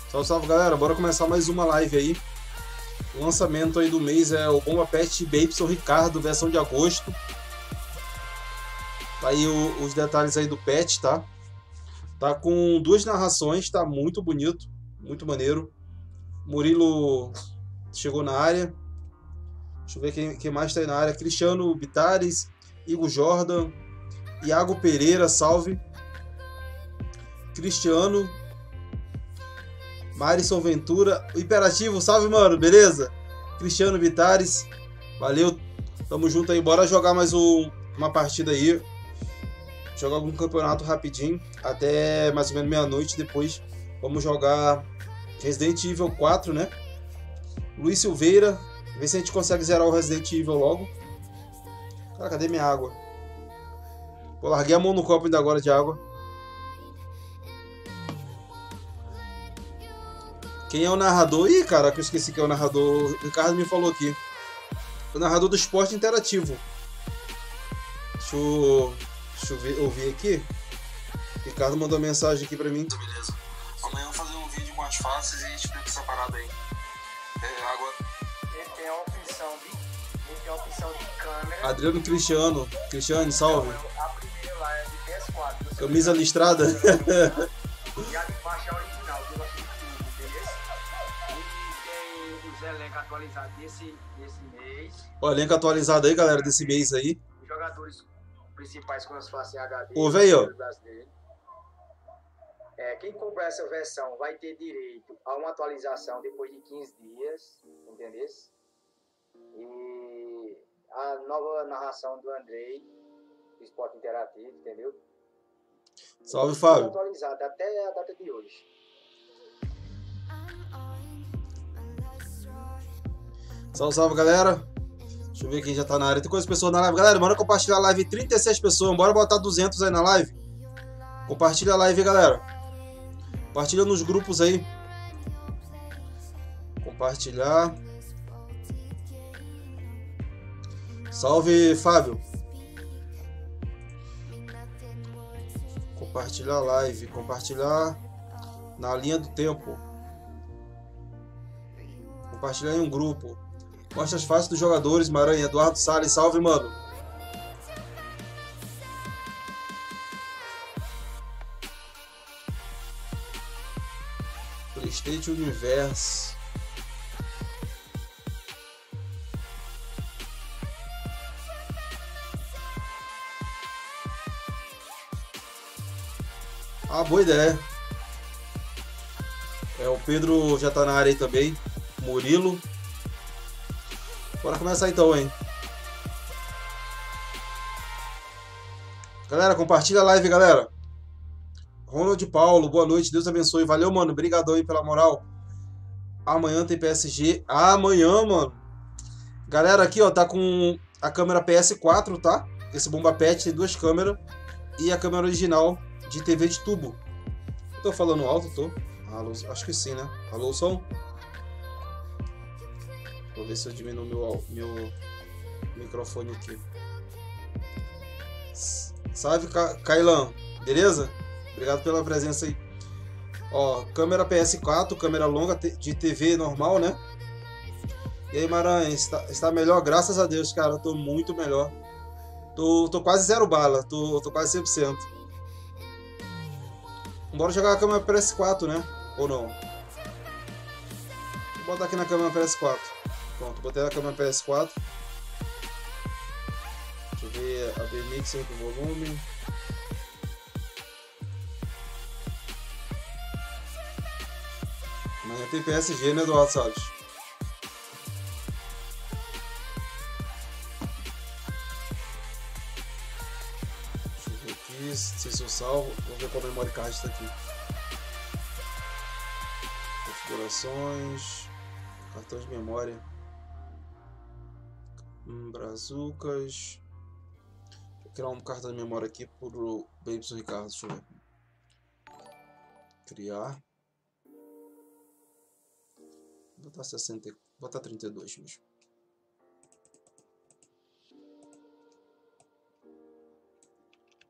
Salve, salve, galera. Bora começar mais uma live aí. O lançamento aí do mês é o Bomba Pet Babyson Ricardo, versão de agosto. Tá aí os detalhes aí do pet, tá? Tá com duas narrações, tá muito bonito, muito maneiro. Murilo chegou na área. Deixa eu ver quem mais tá aí na área. Cristiano Bitares, Igor Jordan, Iago Pereira, salve. Cristiano, Marison Ventura, Imperativo, salve, mano, beleza? Cristiano Bitares, valeu, tamo junto aí, bora jogar mais uma partida aí, jogar algum campeonato rapidinho, até mais ou menos meia-noite, depois vamos jogar Resident Evil 4, né? Luiz Silveira, ver se a gente consegue zerar o Resident Evil logo. Cara, cadê minha água? Pô, larguei a mão no copo ainda agora de água. Quem é o narrador? Ih, cara, que eu esqueci quem é o narrador. O Ricardo me falou aqui. O narrador do esporte interativo. Deixa eu ver, ouvir aqui. O Ricardo mandou mensagem aqui pra mim. Beleza. Amanhã eu vou fazer um vídeo com as faces e explico essa parada aí. Água. Ele tem a opção de câmera. Adriano Cristiano. Cristiano, salve. A primeira lá é de PS4. Camisa listrada. E a de baixo é a original, que eu achei tudo, entendeu? E tem os elencos atualizados desse mês. O elenco atualizado aí, galera, desse mês aí. Os jogadores principais com as faces em HD. Ô, velho. Quem comprar essa versão vai ter direito a uma atualização depois de 15 dias, entendeu? E a nova narração do Andrei, do Esporte Interativo, entendeu? Salve, Fábio. Atualizado até a data de hoje. Salve, salve, galera. Deixa eu ver quem já tá na área. Tem quantas pessoas na live? Galera, bora compartilhar a live. 36 pessoas. Bora botar 200 aí na live. Compartilha a live, galera. Compartilha nos grupos aí. Compartilhar. Salve, Fábio. Compartilhar a live. Compartilhar na linha do tempo. Compartilhar em um grupo. Mostra as faces dos jogadores. Maranhão, Eduardo Salles. Salve, mano. PlayStation Universe. Ah, boa ideia. O Pedro já tá na área aí também. Murilo. Bora começar então, hein? Galera, compartilha a live, galera. Ronald Paulo, boa noite, Deus abençoe. Valeu, mano, brigadão aí pela moral. Amanhã tem PSG. Amanhã, mano. Galera, aqui, ó, tá com a câmera PS4, tá? Esse Bomba Pet tem duas câmeras. E a câmera original de TV de tubo. Eu tô falando alto, tô? Alô, acho que sim, né? Alô, som? Vou ver se eu diminuo meu microfone aqui. Salve, Kailan. Beleza? Obrigado pela presença aí. Ó, câmera PS4, câmera longa de TV normal, né? E aí, Maranhão, está melhor? Graças a Deus, cara. Eu tô muito melhor. Tô quase zero bala. Tô quase 100%. Bora jogar a câmera PS4, né? Ou não? Vou botar aqui na câmera PS4. Pronto, botei a câmera PS4. Deixa eu ver a VMix aí com o volume. Amanhã tem PSG, né, Eduardo Salles? Deixa eu ver aqui, não sei se eu salvo. Vou ver qual memory card está aqui. Configurações. Cartão de memória. Brazucas. Vou criar um cartão de memória aqui pro Babyson Ricardo. Deixa eu ver. Criar. Vou botar 60. Vou botar 32 mesmo.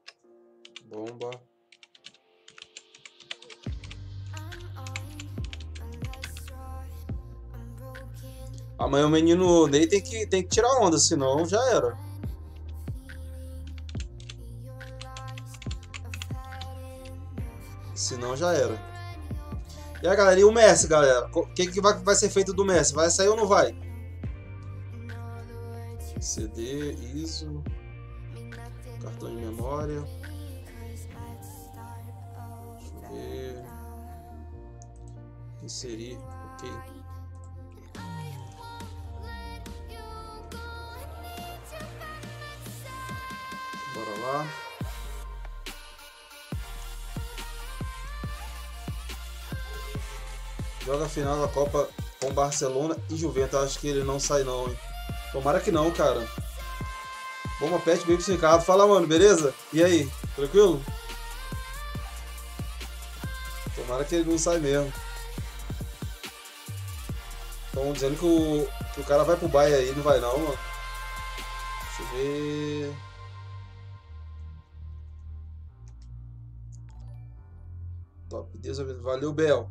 Bomba. Amanhã o menino Ney tem que tirar onda, senão já era. Senão já era. E a galera, e o Messi, galera? O que vai ser feito do Messi? Vai sair ou não vai? CD, ISO, cartão de memória. Deixa eu ver. Inserir, ok. Bora lá. Joga a final da Copa com Barcelona e Juventus. Acho que ele não sai não, hein? Tomara que não, cara. Bomba Pet, Bacon Ricardo. Fala, mano, beleza? E aí? Tranquilo? Tomara que ele não sai mesmo. Estão dizendo que o cara vai pro Bahia aí. Não vai não, mano. Deixa eu ver... Top, Deus abençoe. Valeu, Bel.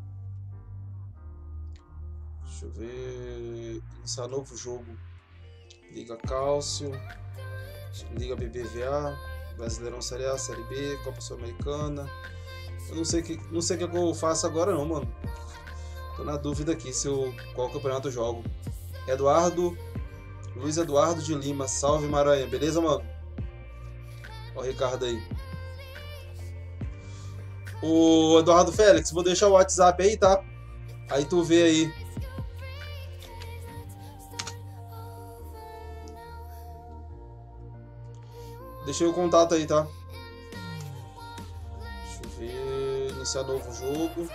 Deixa eu ver... Iniciar novo jogo. Liga Cálcio. Liga BBVA. Brasileirão Série A, Série B. Copa Sul-Americana. Eu não sei o que eu faço agora não, mano. Tô na dúvida aqui qual campeonato eu jogo. Luiz Eduardo de Lima. Salve, Maranhão. Beleza, mano? Ó o Ricardo aí. O Eduardo Félix, vou deixar o WhatsApp aí, tá? Aí tu vê aí. Deixei o contato aí, tá? Deixa eu ver... Iniciar novo jogo.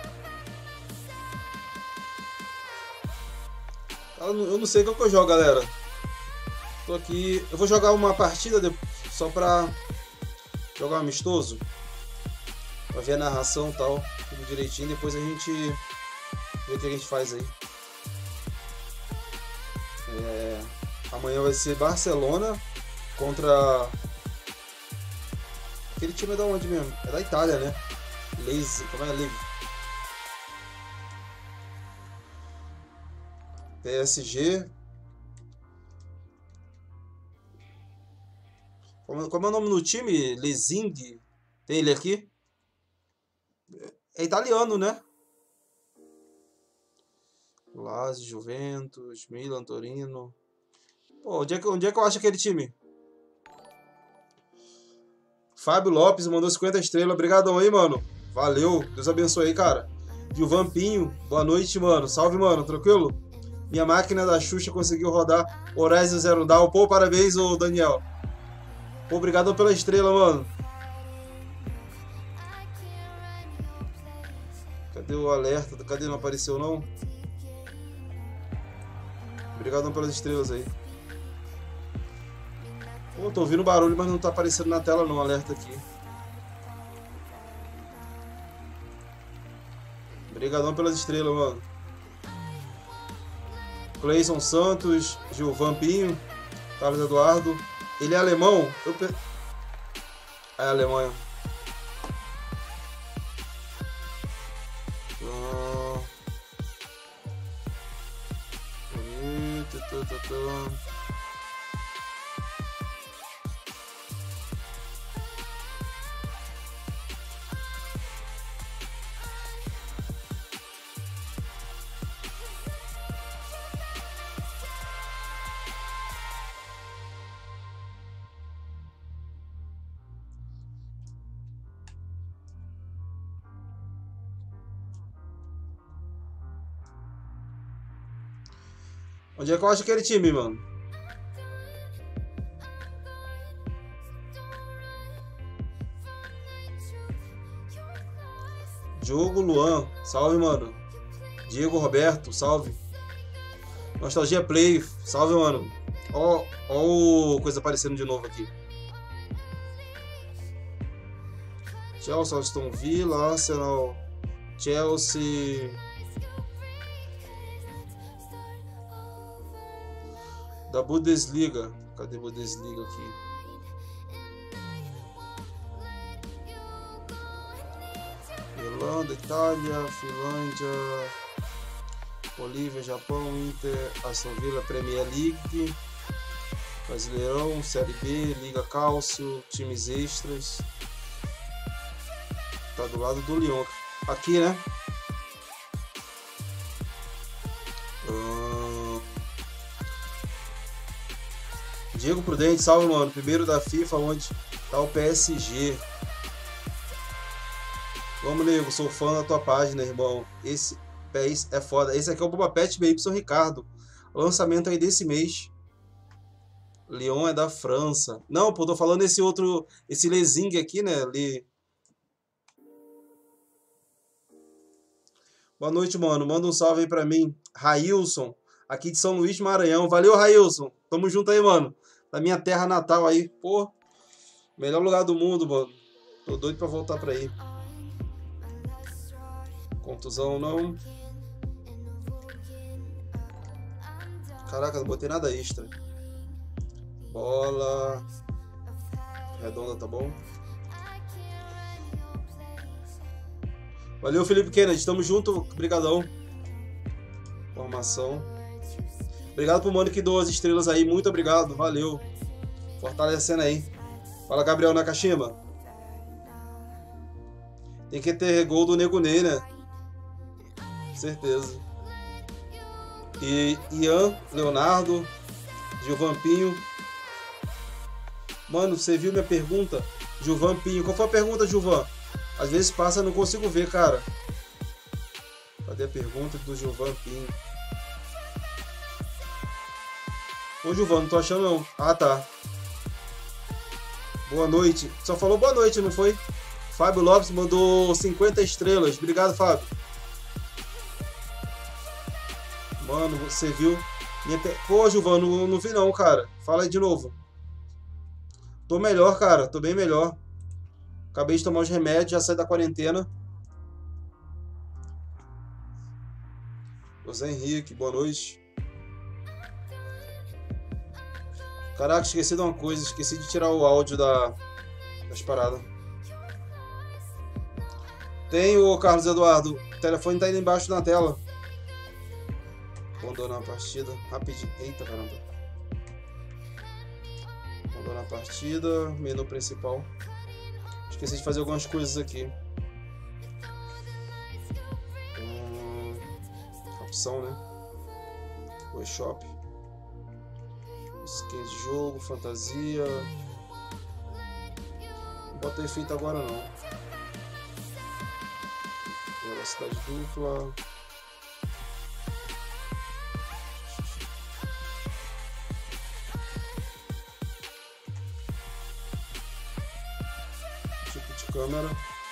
Eu não sei qual que eu jogo, galera. Tô aqui... Eu vou jogar uma partida só pra jogar um amistoso. Pra ver a narração e tal. Tudo direitinho. Depois a gente vê o que a gente faz aí. Amanhã vai ser Barcelona contra... Aquele time é da onde mesmo? É da Itália, né? Como é? PSG. Como é o nome do time? Lezing. Tem ele aqui? É italiano, né? Lazio, Juventus, Milan, Torino. Pô, onde é que eu acho aquele time? Fábio Lopes mandou 50 estrelas. Obrigadão aí, mano. Valeu. Deus abençoe aí, cara. Gilvan Pinho. Boa noite, mano. Salve, mano. Tranquilo? Minha máquina da Xuxa conseguiu rodar Horizon Zero Dawn. Pô, parabéns, ô Daniel. Pô, obrigado pela estrela, mano. Cadê o alerta? Cadê? Não apareceu, não? Obrigadão pelas estrelas aí. Pô, tô ouvindo barulho, mas não tá aparecendo na tela não, alerta aqui. Obrigadão pelas estrelas, mano. Cleison Santos, Gilvan Pinho, Carlos Eduardo. Ele é alemão? É Alemanha. Onde é que eu acho aquele time, mano? Diogo Luan, salve, mano. Diego Roberto, salve. Nostalgia Play, salve, mano. Ó o coisa aparecendo de novo aqui. Chelsea, Aston Villa, Arsenal, Chelsea... Da Bundesliga. Cadê a Bundesliga aqui? Irlanda, Itália, Finlândia, Bolívia, Japão, Inter, Aston Villa, Premier League, Brasileirão, Série B, Liga Cálcio, times extras. Tá do lado do Lyon. Aqui, né? Diego Prudente, salve, mano. Primeiro da FIFA, onde tá o PSG. Vamos, nego. Sou fã da tua página, irmão. Esse PES é foda. Esse aqui é o Boba Pet BY Ricardo. Lançamento aí desse mês. Lyon é da França. Não, pô, tô falando esse outro. Esse Lezing aqui, né? Boa noite, mano. Manda um salve aí pra mim. Railson, aqui de São Luís, Maranhão. Valeu, Railson. Tamo junto aí, mano. Da minha terra natal aí. Pô, melhor lugar do mundo, mano. Tô doido pra voltar pra aí. Contusão não. Caraca, não botei nada extra. Bola. Redonda, tá bom? Valeu, Felipe Kennedy. Tamo junto. Obrigadão. Formação. Obrigado pro mano que deu as estrelas aí. Muito obrigado. Valeu. Fortalecendo aí. Fala, Gabriel Nakashima. Tem que ter gol do Nego Ney, né? Certeza. E Ian, Leonardo, Gilvan Pinho. Mano, você viu minha pergunta? Gilvan Pinho. Qual foi a pergunta, Gilvan? Às vezes passa e não consigo ver, cara. Cadê a pergunta do Gilvan Pinho? Ô, Gilvan, não tô achando não. Ah, tá. Boa noite. Só falou boa noite, não foi? Fábio Lopes mandou 50 estrelas. Obrigado, Fábio. Mano, você viu? Pô, Gilvan, não vi não, cara. Fala aí de novo. Tô melhor, cara. Tô bem melhor. Acabei de tomar os remédios, já saí da quarentena. José Henrique, boa noite. Caraca, esqueci de uma coisa. Esqueci de tirar o áudio das paradas. Tem o Carlos Eduardo. O telefone tá aí embaixo na tela. Abandonar a partida. Rapidinho. Eita, caramba. Abandonar a partida. Menu principal. Esqueci de fazer algumas coisas aqui. Opção, né? Workshop. Skins de jogo, fantasia. Não bota efeito agora não. Velocidade dupla. Tipo de câmera.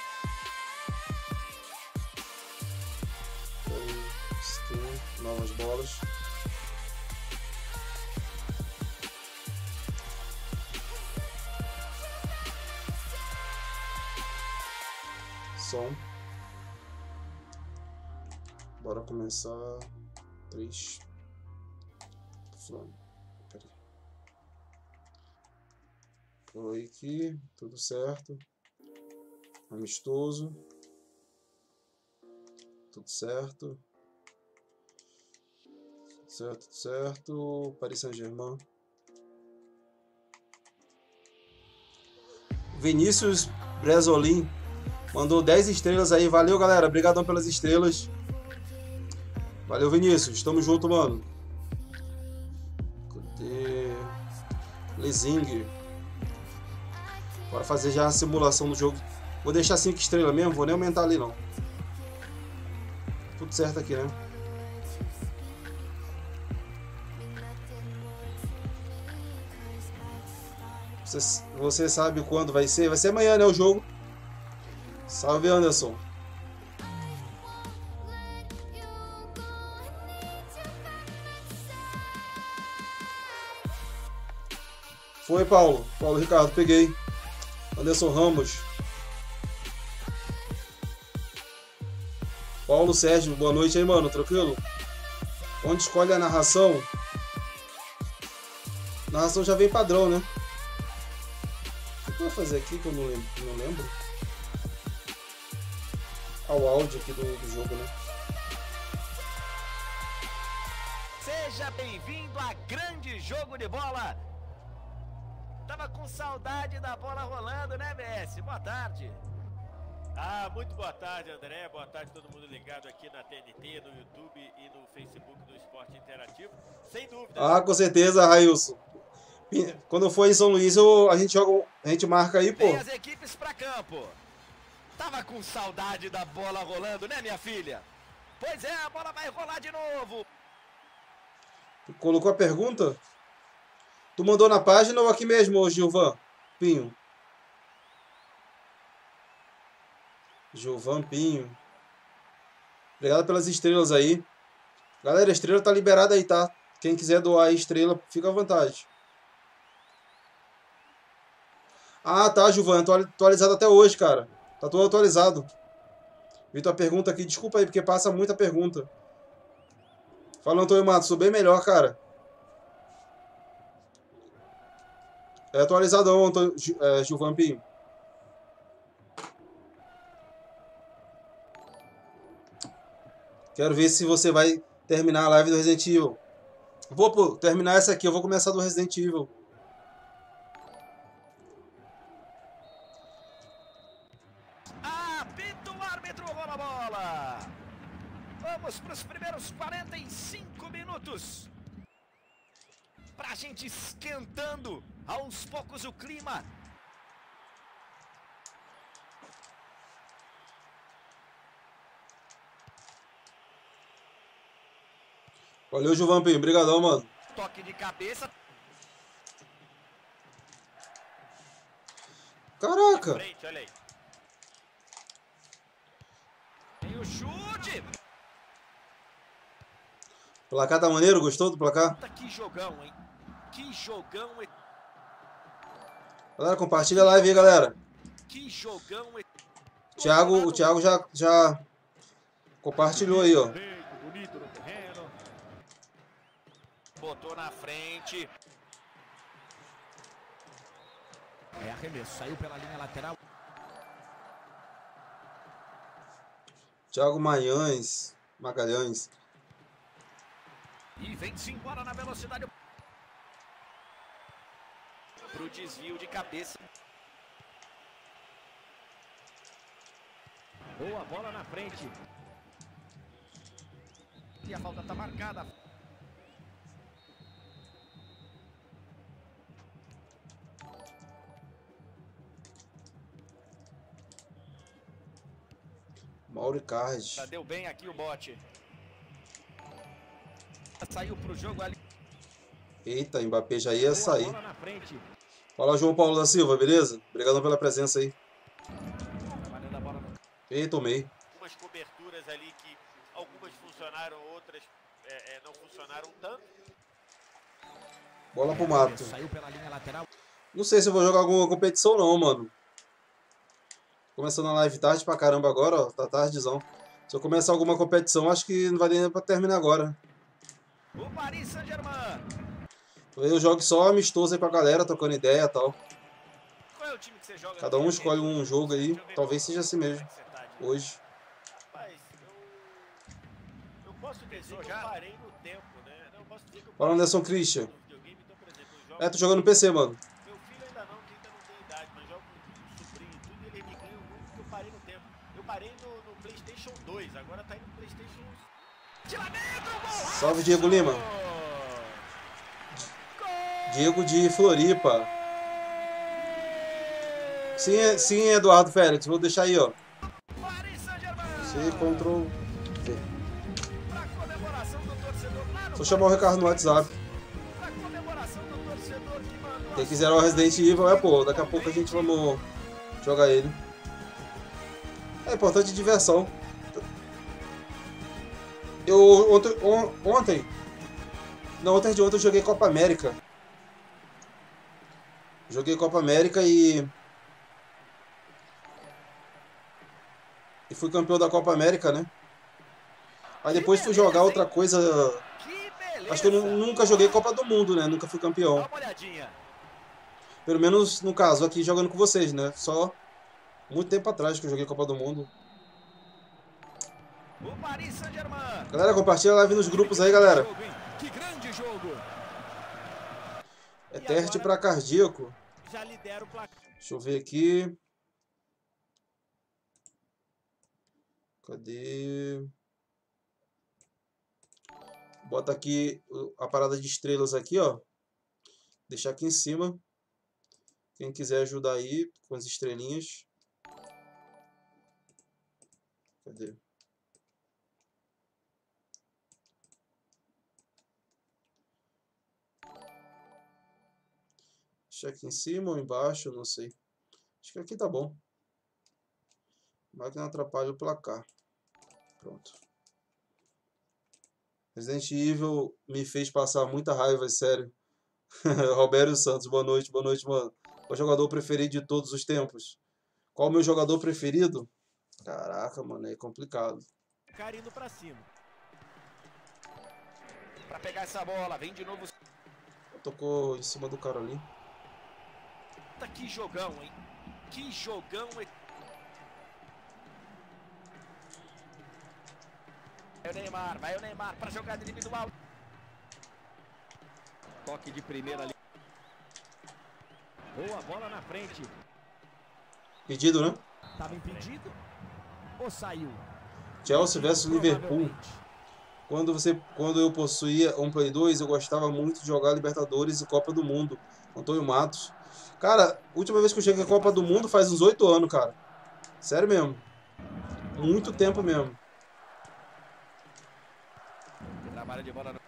Skin, novas bolas. Som. Bora começar. 3. Foi aqui, tudo certo. Amistoso. Tudo certo. Certo, certo. Paris Saint-Germain. Vinícius Bresolin mandou 10 estrelas aí. Valeu, galera. Obrigadão pelas estrelas. Valeu, Vinícius. Tamo junto, mano. Cadê? Lezing. Bora fazer já a simulação do jogo. Vou deixar 5 estrelas mesmo. Vou nem aumentar ali, não. Tudo certo aqui, né? Você sabe quando vai ser? Vai ser amanhã, né, o jogo. Salve, Anderson. Foi, Paulo. Paulo Ricardo, peguei. Anderson Ramos. Paulo Sérgio, boa noite aí, mano. Tranquilo? Onde escolhe a narração? A narração já vem padrão, né? O que eu vou fazer aqui que eu não lembro? Ah, o áudio aqui do jogo, né? Seja bem-vindo a grande jogo de bola. Tava com saudade da bola rolando, né, BS? Boa tarde. Muito boa tarde, André. Boa tarde todo mundo ligado aqui na TNT, no YouTube e no Facebook do Esporte Interativo. Sem dúvida. Com certeza, Railson. Quando for em São Luís, a gente marca aí, pô. Vem as equipes pra campo. Tava com saudade da bola rolando, né, minha filha? Pois é, a bola vai rolar de novo. Tu colocou a pergunta? Tu mandou na página ou aqui mesmo, Gilvan Pinho? Gilvan Pinho. Obrigado pelas estrelas aí. Galera, a estrela tá liberada aí, tá? Quem quiser doar aí estrela, fica à vontade. Tá, Gilvan. Tô atualizado até hoje, cara. Tá tudo atualizado. Vi tua pergunta aqui. Desculpa aí, porque passa muita pergunta. Fala, Antônio Matos. Sou bem melhor, cara. É atualizadão, Gilvan Pinho. Quero ver se você vai terminar a live do Resident Evil. Vou terminar essa aqui. Eu vou começar do Resident Evil. Apita o árbitro, rola a bola. Vamos para os primeiros 45 minutos. Pra gente esquentando aos poucos o clima. Valeu, Gilvan Pinho. Obrigadão, mano. Toque de cabeça. Caraca. Frente, olha aí. Tem o chute. Placar tá maneiro? Gostou do placar? Que jogão, hein? Que jogão. Galera, compartilha a live aí, galera. Que jogão. O Thiago já compartilhou aí, ó. Bonito no terreno. Botou na frente. É arremesso, saiu pela linha lateral. Thiago Magalhães. E vem-se embora na velocidade. Pro desvio de cabeça. Boa bola na frente. E a falta tá marcada. Mauricard. Deu bem aqui o bote. Saiu pro jogo ali. Eita, Mbappé já ia sair. Bola na frente. Fala, João Paulo da Silva, beleza? Obrigadão pela presença aí. Trabalhando a bola. Ei, tomei. Algumas coberturas ali que algumas funcionaram, outras não funcionaram tanto. Bola pro mato. Saiu pela linha lateral. Não sei se eu vou jogar alguma competição não, mano. Começando a live tarde pra caramba agora, ó. Tá tardezão. Se eu começar alguma competição, acho que não vai nem pra terminar agora. O Paris Saint-Germain. Eu jogo só amistoso aí com a galera, trocando ideia e tal. Qual é o time que você joga? Cada um escolhe um jogo aí. Talvez seja assim mesmo. Hoje. Mas eu posso dizer que eu parei no tempo, né? Eu posso dizer que eu Fala, Anderson Christian. no videogame, então, por exemplo, eu jogo... Tô jogando no PC, mano. Meu filho ainda não, que ainda não tem idade, mas jogo com sobrinho e tudo, e ele me ganha muito porque eu parei no tempo. Eu parei no PlayStation 2, agora tá indo no PlayStation 1. Salve, Diego Lima. Diego de Floripa. Sim, Eduardo Félix. Vou deixar aí, ó. C, Ctrl V. Só chamar o Ricardo no WhatsApp. Quem quiser o Resident Evil, pô. Daqui a pouco a gente vamos jogar ele. É importante diversão. Ontem eu joguei Copa América. Joguei Copa América e fui campeão da Copa América, né? Aí depois fui jogar outra coisa. Acho que eu nunca joguei Copa do Mundo, né? Nunca fui campeão. Pelo menos no caso, aqui jogando com vocês, né? Só muito tempo atrás que eu joguei Copa do Mundo. Galera, compartilha a live nos grupos aí, galera. Que grande de jogo. É teste para cardíaco. Já lidera o placar. Deixa eu ver aqui. Cadê? Bota aqui a parada de estrelas aqui, ó. Deixar aqui em cima. Quem quiser ajudar aí com as estrelinhas. Cadê? Deixar aqui em cima ou embaixo, não sei. Acho que aqui tá bom. Mas que não atrapalha o placar. Pronto. Resident Evil me fez passar muita raiva, sério. Roberto Santos, boa noite, mano. Qual o jogador preferido de todos os tempos? Qual o meu jogador preferido? Caraca, mano, é complicado. Cara indo pra cima. Pra pegar essa bola, vem de novo. Tocou em cima do cara ali. Que jogão, hein? Que jogão. Vai o Neymar pra jogada individual. Toque de primeira ali. Boa bola na frente. Pedido, né? Tava impedido ou saiu? Chelsea vs Liverpool. Quando eu possuía um Play 2, eu gostava muito de jogar Libertadores e Copa do Mundo. Antônio Matos. Cara, a última vez que eu cheguei à Copa do Mundo faz uns 8 anos, cara. Sério mesmo. Muito tempo mesmo. Trabalho de bola no...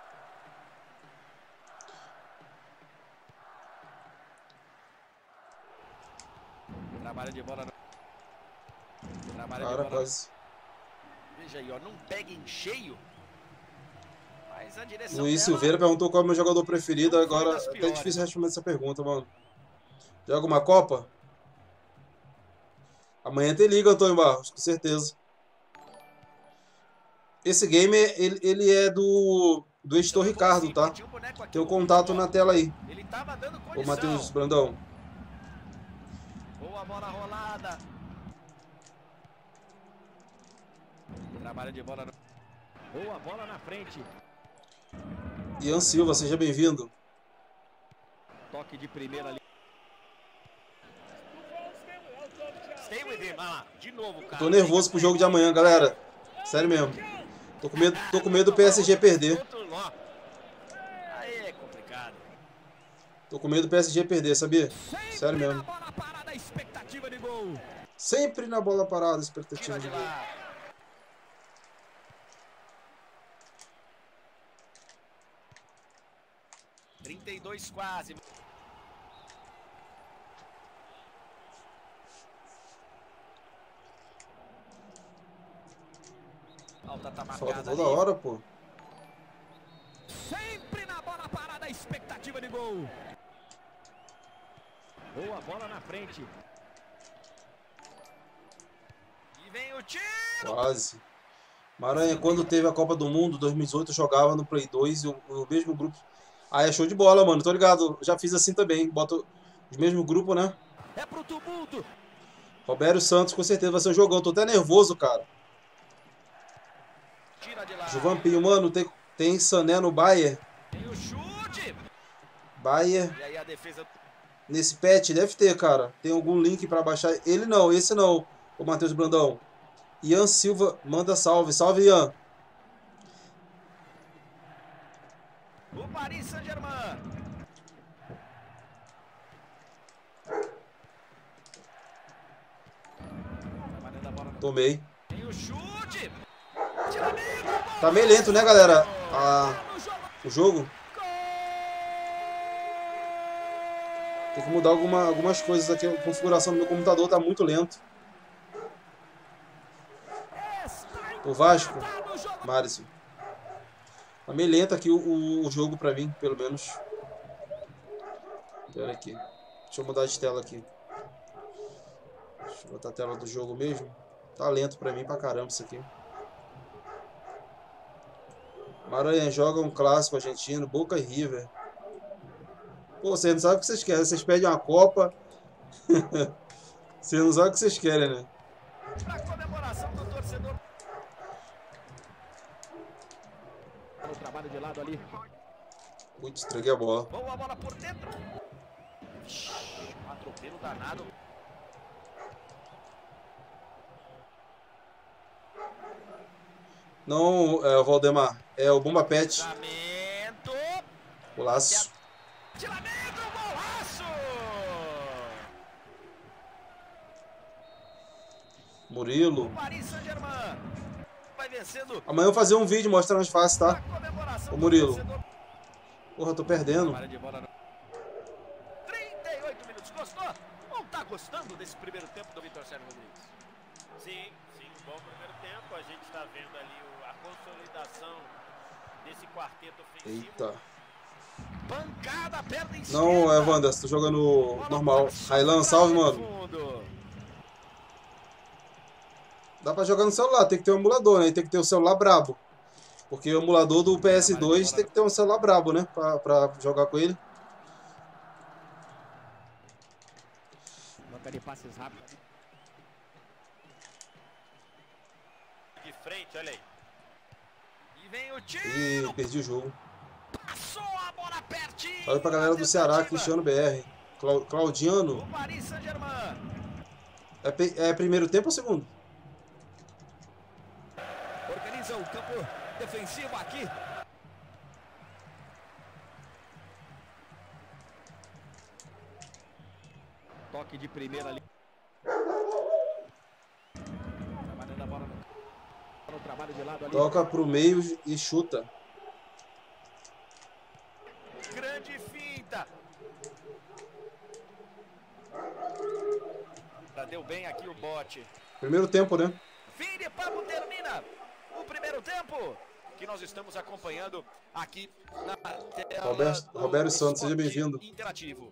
Trabalho de bola no... Trabalho Cara, de bola quase. Veja aí, ó, não pega em cheio. Mas a direção Luiz dela... Silveira perguntou qual é o meu jogador preferido. Não foi Agora das é até piores. difícil responder essa pergunta, mano. Joga uma Copa? Amanhã tem liga, Antônio Barros, com certeza. Esse game, ele é do editor Ricardo, tá? Tinha um boneco aqui, Tem o contato na tela aí. Ele tava dando Ô, condição. Matheus Brandão. Boa bola rolada. Trabalho de bola no... Boa bola na frente. Ian Silva, seja bem-vindo. Toque de primeira ali. Stay with him, ah, de novo, cara. Tô nervoso pro jogo de amanhã, galera. Sério mesmo. Tô com medo do PSG perder. Outro nó. Aí é complicado. Tô com medo do PSG perder, sabia? Sério mesmo. Bola parada, expectativa de gol. Sempre na bola parada, expectativa Tira de de gol. lá. (32 quase). Falta tá Falta marcada toda ali. hora, pô. Sempre na bola parada, expectativa de gol. Boa bola na frente. E vem o tiro. Quase. Maranhã, quando teve a Copa do Mundo, 2018, eu jogava no Play 2 e o mesmo grupo. Ah, é show de bola, mano. Tô ligado. Já fiz assim também. Boto os mesmos grupos, né? É pro tumulto. Roberto Santos, com certeza vai ser um jogão. Tô até nervoso, cara. Tira de lá. Gilvan Pinho, mano, tem Sané no Bayern. Tem o chute. Bayern. E aí a defesa... Nesse patch deve ter, cara. Tem algum link pra baixar? Ele não, esse não. O Matheus Brandão. Ian Silva manda salve. Salve, Ian. O Paris Saint-Germain. Trabalhando a bola no... Tomei. Tem o chute. Tira mesmo. Tá meio lento, né, galera? O jogo. Tem que mudar algumas coisas aqui. A configuração do meu computador tá muito lento. O Vasco. Mário. Tá meio lento aqui o jogo pra mim, pelo menos. Pera aqui. Deixa eu mudar de tela aqui. Deixa eu botar a tela do jogo mesmo. Tá lento pra mim pra caramba isso aqui. Maranhão joga um clássico argentino, Boca e River. Pô, vocês não sabem o que vocês querem. Vocês pedem uma Copa. Vocês não sabem o que vocês querem, né? Pra comemoração do torcedor. O trabalho de lado ali. Putz, entreguei a bola. Boa bola por dentro. Um atropelo danado. Não, Valdemar. É o Bomba Pet. Lançamento. Golaço. Tiramento, golaço! Murilo. O Paris Saint-Germain vai vencendo. Amanhã eu vou fazer um vídeo mostrando as faces, A tá? comemoração Ô, do Murilo. torcedor. Porra, eu tô perdendo. Para de bola no... 38 minutos. Gostou? Não tá gostando desse primeiro tempo do Vitor Sérgio Rodrigues? Sim, um bom primeiro tempo. A gente está vendo ali a consolidação desse quarteto ofensivo. Eita. Pancada, perna esquerda. Não, Wanderson, tô jogando normal. Railan, salve, mano. Dá pra jogar no celular, tem que ter um emulador, né? Tem que ter o celular brabo. Porque o emulador do PS2 tem que ter um celular brabo, né? Pra jogar com ele. Troca de passes rápido. De frente, olha aí. E vem o Ih, tiro. perdi o jogo. Passou a bola pertinho. Salve pra galera do Ceará, Cristiano BR. Claudiano. O Paris Saint-Germain. É primeiro tempo ou segundo? Organiza o campo defensivo aqui. Toque de primeira ali. Trabalhando a bola no trabalho de lado ali. Toca pro meio e chuta. Grande finta. Deu bem aqui o bote. Primeiro tempo, né? Fim de papo, termina o primeiro tempo que nós estamos acompanhando aqui na tela. Roberto Santos, seja bem-vindo. Interativo.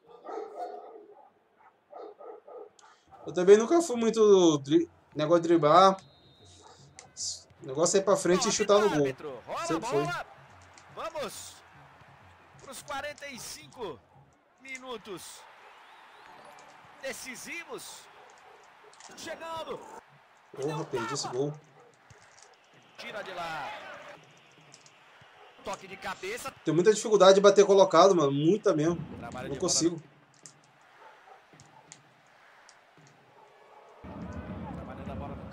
Eu também nunca fui muito negócio de driblar. Negócio é ir pra frente e chutar no gol. Rola Sempre a foi. bola. Vamos para os 45 minutos decisivos. Chegando. Porra, perdi esse gol. Tira de lá. Toque de cabeça. Tenho muita dificuldade de bater colocado, mano. Muita mesmo. Trabalho Não de consigo. Trabalhando a bola no...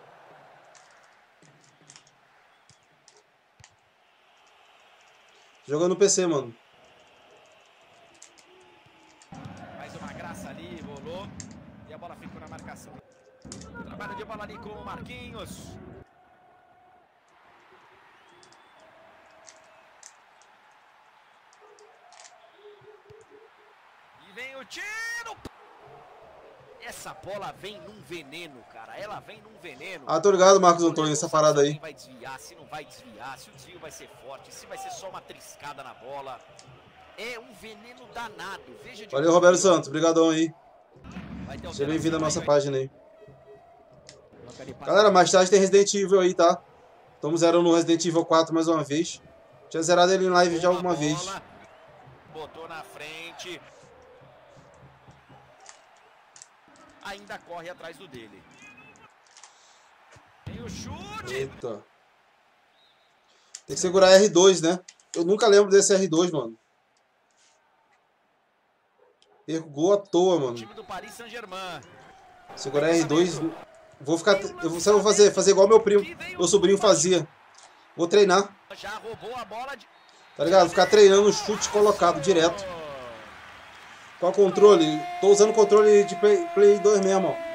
Jogando no PC, mano. Mais uma graça ali, rolou. E a bola ficou na marcação. Trabalho de bola ali com o Marquinhos. E vem o tiro. Essa bola vem num veneno, cara. Ela vem num veneno. Ah, tô ligado, Marcos Antônio, essa parada aí. Se vai desviar, se não vai desviar, se o desvio vai ser forte, se vai ser só uma triscada na bola. É um veneno danado. Veja de Valeu, Roberto Santos. Obrigadão aí. Vai ter Seja bem-vindo à nossa vai. página aí. Galera, mais tarde tem Resident Evil aí, tá? Estamos zerando no Resident Evil 4 mais uma vez. Tinha zerado ele em live já alguma vez. Botou na frente. Ainda corre atrás do dele. Tem o chute. Eita. Tem que segurar R2, né? Eu nunca lembro desse R2, mano. Perco gol à toa, mano. Time do Paris Saint-Germain. Segurar R2. Vou ficar. Eu vou fazer igual meu primo. Meu sobrinho fazia. Vou treinar. Já roubou a bola de... Tá ligado? Ficar treinando o chute colocado direto. Qual controle? Tô usando controle de Play 2 mesmo, ó.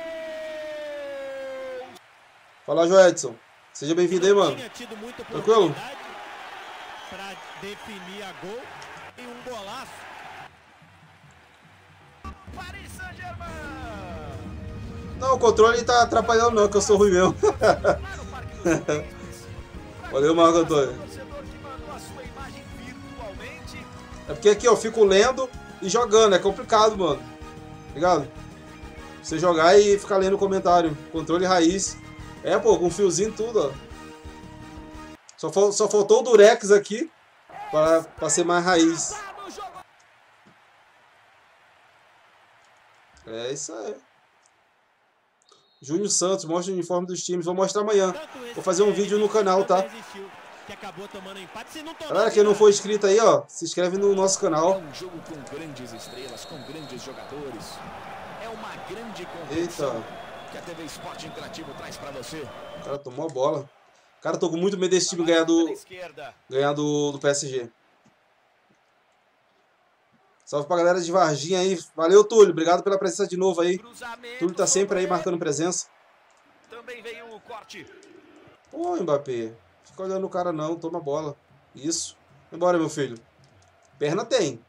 Fala, Joedson. Seja bem-vindo aí, mano. Tinha tido muita Tranquilo? para definir a gol e um golaço. Paris Saint-Germain. Não, o controle tá atrapalhando não, que eu sou ruim mesmo. Lá no Parque dos Príncipes. Valeu, Marco Antônio. Torcedor que mandou a sua imagem virtualmente. É porque aqui eu fico lendo e jogando, é complicado, mano. Ligado? Você jogar e ficar lendo o comentário. Controle raiz. É, pô, com fiozinho e tudo, ó. Só faltou o Durex aqui pra ser mais raiz. É isso aí. Júnior Santos, mostra o uniforme dos times. Vou mostrar amanhã. Vou fazer um vídeo no canal, tá? que acabou tomando empate. Se não tomar, Galera, quem não for inscrito aí, ó, se inscreve no nosso É canal. um jogo com grandes estrelas, com grandes jogadores. É uma grande competição Eita, que a TV Esporte Interativo traz pra você. o cara tomou a bola. Cara, tô com muito medo desse time ganhar pela do esquerda. PSG. Salve pra galera de Varginha aí. Valeu, Túlio. Obrigado pela presença de novo aí. Cruzamento. Túlio tá sempre aí sobrou. marcando presença. Também veio o corte. Ô, Mbappé. Fica olhando o cara não. Toma a bola. Isso. Embora, meu filho. Perna tem.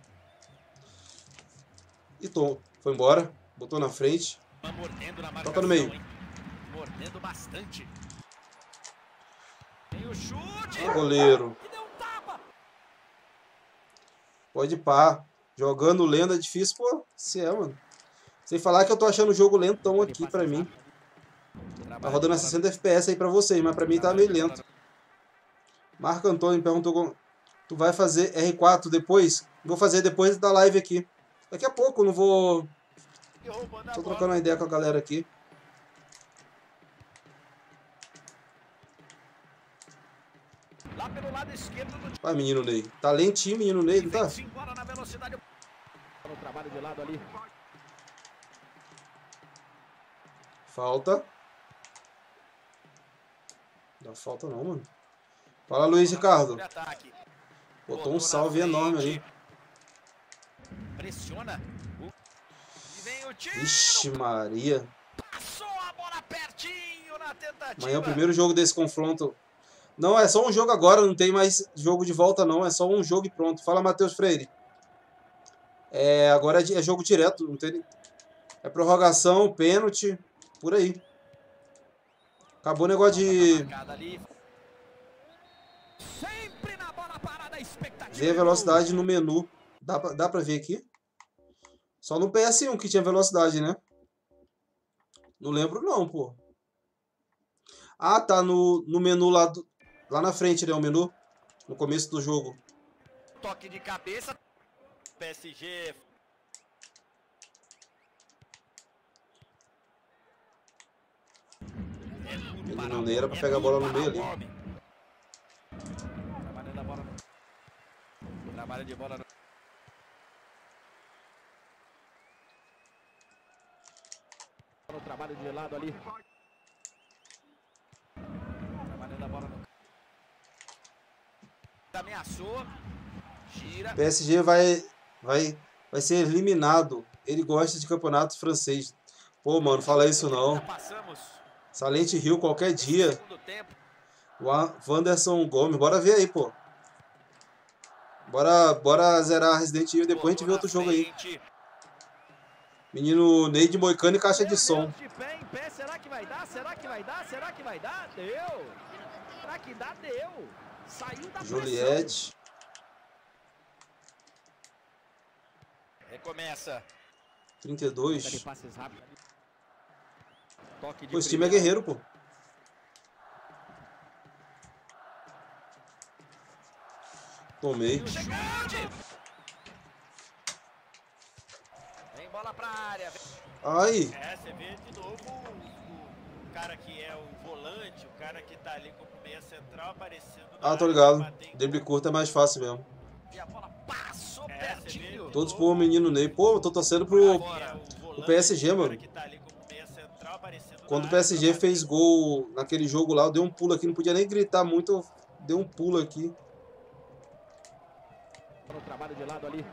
E foi embora. Botou na frente. Mordendo na Toca no meio. marcação, hein? Mordendo bastante. Tem o chute. Ó, goleiro. E deu um tapa. Pode pá. Jogando lento é difícil, pô. Se é, mano. Sem falar que eu tô achando o jogo lentão aqui pra mim. Tá rodando a 60 FPS aí pra vocês, mas pra mim tá meio lento. Marco Antônio perguntou: tu vai fazer R4 depois? Vou fazer depois da live aqui. Daqui a pouco, eu não vou... E roubando a Tô bola. trocando uma ideia com a galera aqui. Lá pelo lado esquerdo do Vai, menino Ney. Tá lentinho, menino Ney, não tá? vem-se embora na velocidade. O trabalho de lado ali. Falta. Não dá falta não, mano. Fala, Luiz Ricardo. Ataque. Botou um salve enorme ali. Pressiona. E vem o tiro. Ixi, Maria. Passou a bola pertinho na tentativa. Amanhã é o primeiro jogo desse confronto. Não, é só um jogo agora, não tem mais jogo de volta não. É só um jogo e pronto. Fala, Matheus Freire. Agora é jogo direto. Não tem... É prorrogação, pênalti, por aí. Acabou o negócio de... Sempre na bola parada, a expectativa. ver a velocidade no menu. Dá pra ver aqui? Só no PS1 que tinha velocidade, né? Não lembro não, pô. Ah, tá no menu lá na frente, né? O menu. No começo do jogo. Toque de cabeça. PSG. Ele não era pra pegar a bola no meio ali. Trabalhando a bola. Trabalho de bola. O trabalho de lado ali. Trabalhando a bola. Ameaçou. Gira. PSG vai ser eliminado. Ele gosta de campeonato francês. Pô, mano, fala isso não. Passamos. Silent Hill qualquer dia. Segundo tempo. O Wanderson Gomes. Bora ver aí, pô. Bora zerar Resident Evil. Depois a gente vê outro jogo aí. Menino Ney de Moicano e caixa de som. De pé em pé, será que vai dar? Será que vai dar? Será que vai dar? Deu! Será que dá? Deu! Saiu da Juliette. Recomeça. 32. Passes rápidos. Toque de Pô, esse time é guerreiro, pô. Tomei. Vem bola pra área. Ai. Você vê de novo o cara que é o volante, o cara que tá ali como meia central aparecendo. Ah, tô ligado. Drible curto é mais fácil mesmo. E a bola passou pertinho. Todos pro menino Ney. Pô, eu tô torcendo pro PSG, mano. Quando o PSG fez gol naquele jogo lá, eu dei um pulo aqui. Não podia nem gritar muito, eu dei um pulo aqui. O trabalho de lado ali.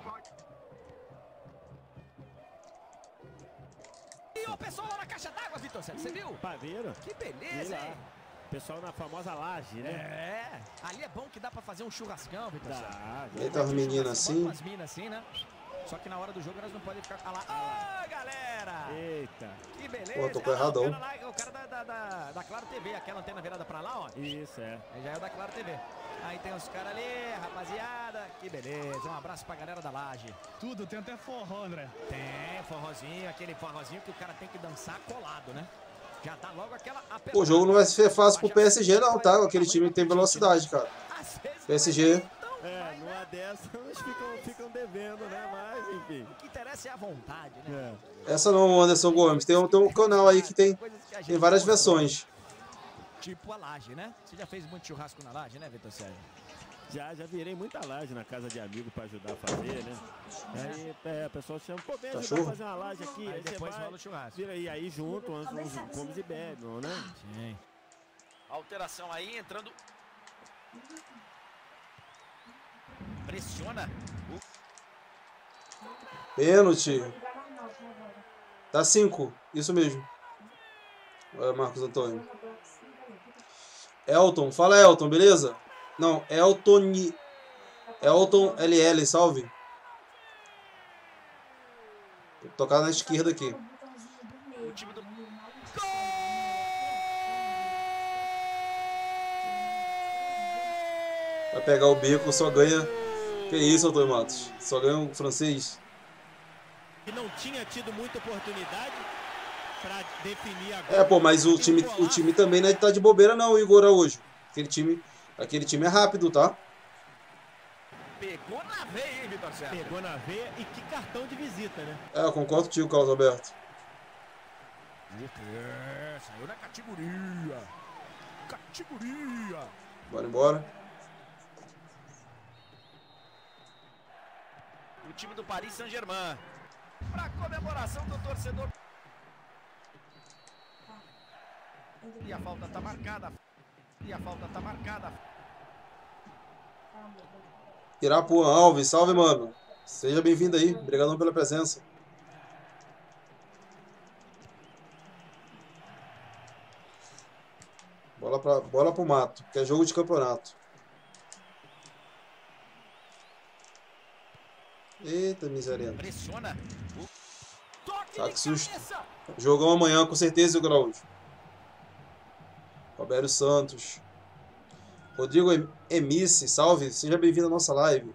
E o pessoal lá na caixa d'água, Vitor Sérgio, você viu? Paveiro. Que beleza, hein? Pessoal na famosa laje, né? É, ali é bom que dá pra fazer um churrascão, Vitor Sérgio. Dá. Eita, as meninas assim. As minas assim, né? Só que na hora do jogo elas não podem ficar lá. Ah, galera! Eita. Que beleza! Pô, tô com erradão. O cara da Claro TV, aquela antena virada pra lá, ó. Isso, é. Já é o da Claro TV. Aí tem os caras ali, rapaziada. Que beleza. Um abraço pra galera da laje. Tudo, tem até forró, André. Tem forrozinho, aquele forrozinho que o cara tem que dançar colado, né? Já dá logo aquela apertada. Pô, o jogo não vai ser fácil pro PSG não, tá? Aquele time que tem velocidade, cara. PSG. Numa dessas ficam devendo, né? Mas, enfim. O que interessa é a vontade, né? Essa não, Anderson Gomes. Tem um canal aí que tem várias versões. Tipo a laje, né? Você já fez muito churrasco na laje, né, Vitor Sérgio? Já virei muita laje na casa de amigo pra ajudar a fazer, né? Aí o pessoal chama, pô, vem ajudar a fazer uma laje aqui. Aí Aí depois vai, rola o churrasco. vira aí junto, uns comes e bebem, né? Sim. Alteração aí, entrando. Pressiona. Pênalti. Tá 5. Isso mesmo. Olha, Marcos Antônio. Elton. Fala, Elton, beleza? Não, Elton LL, salve. Vou tocar na esquerda aqui. O time do... Vai pegar o beco, só ganha... Que isso, Antônio Matos? Só ganha o francês. E não tinha tido muita oportunidade pra definir agora. Pô, mas o time também não tá de bobeira não, Igor Araújo. Aquele time é rápido, tá? Pegou na veia, hein, Vitor Sérgio? Pegou na veia e que cartão de visita, né? Eu concordo contigo, Carlos Alberto. Saiu na categoria. Categoria. Bora embora. O time do Paris Saint-Germain. Pra comemoração do torcedor. E a falta tá marcada. Irapuã Alves, salve, mano. Seja bem-vindo aí. Obrigadão pela presença. Bola pro mato, que é jogo de campeonato. Eita, miséria. Pressiona. Tá, que susto. Jogão amanhã, com certeza, o Graújo. Roberto Santos. Rodrigo Emice, salve. Seja bem-vindo à nossa live.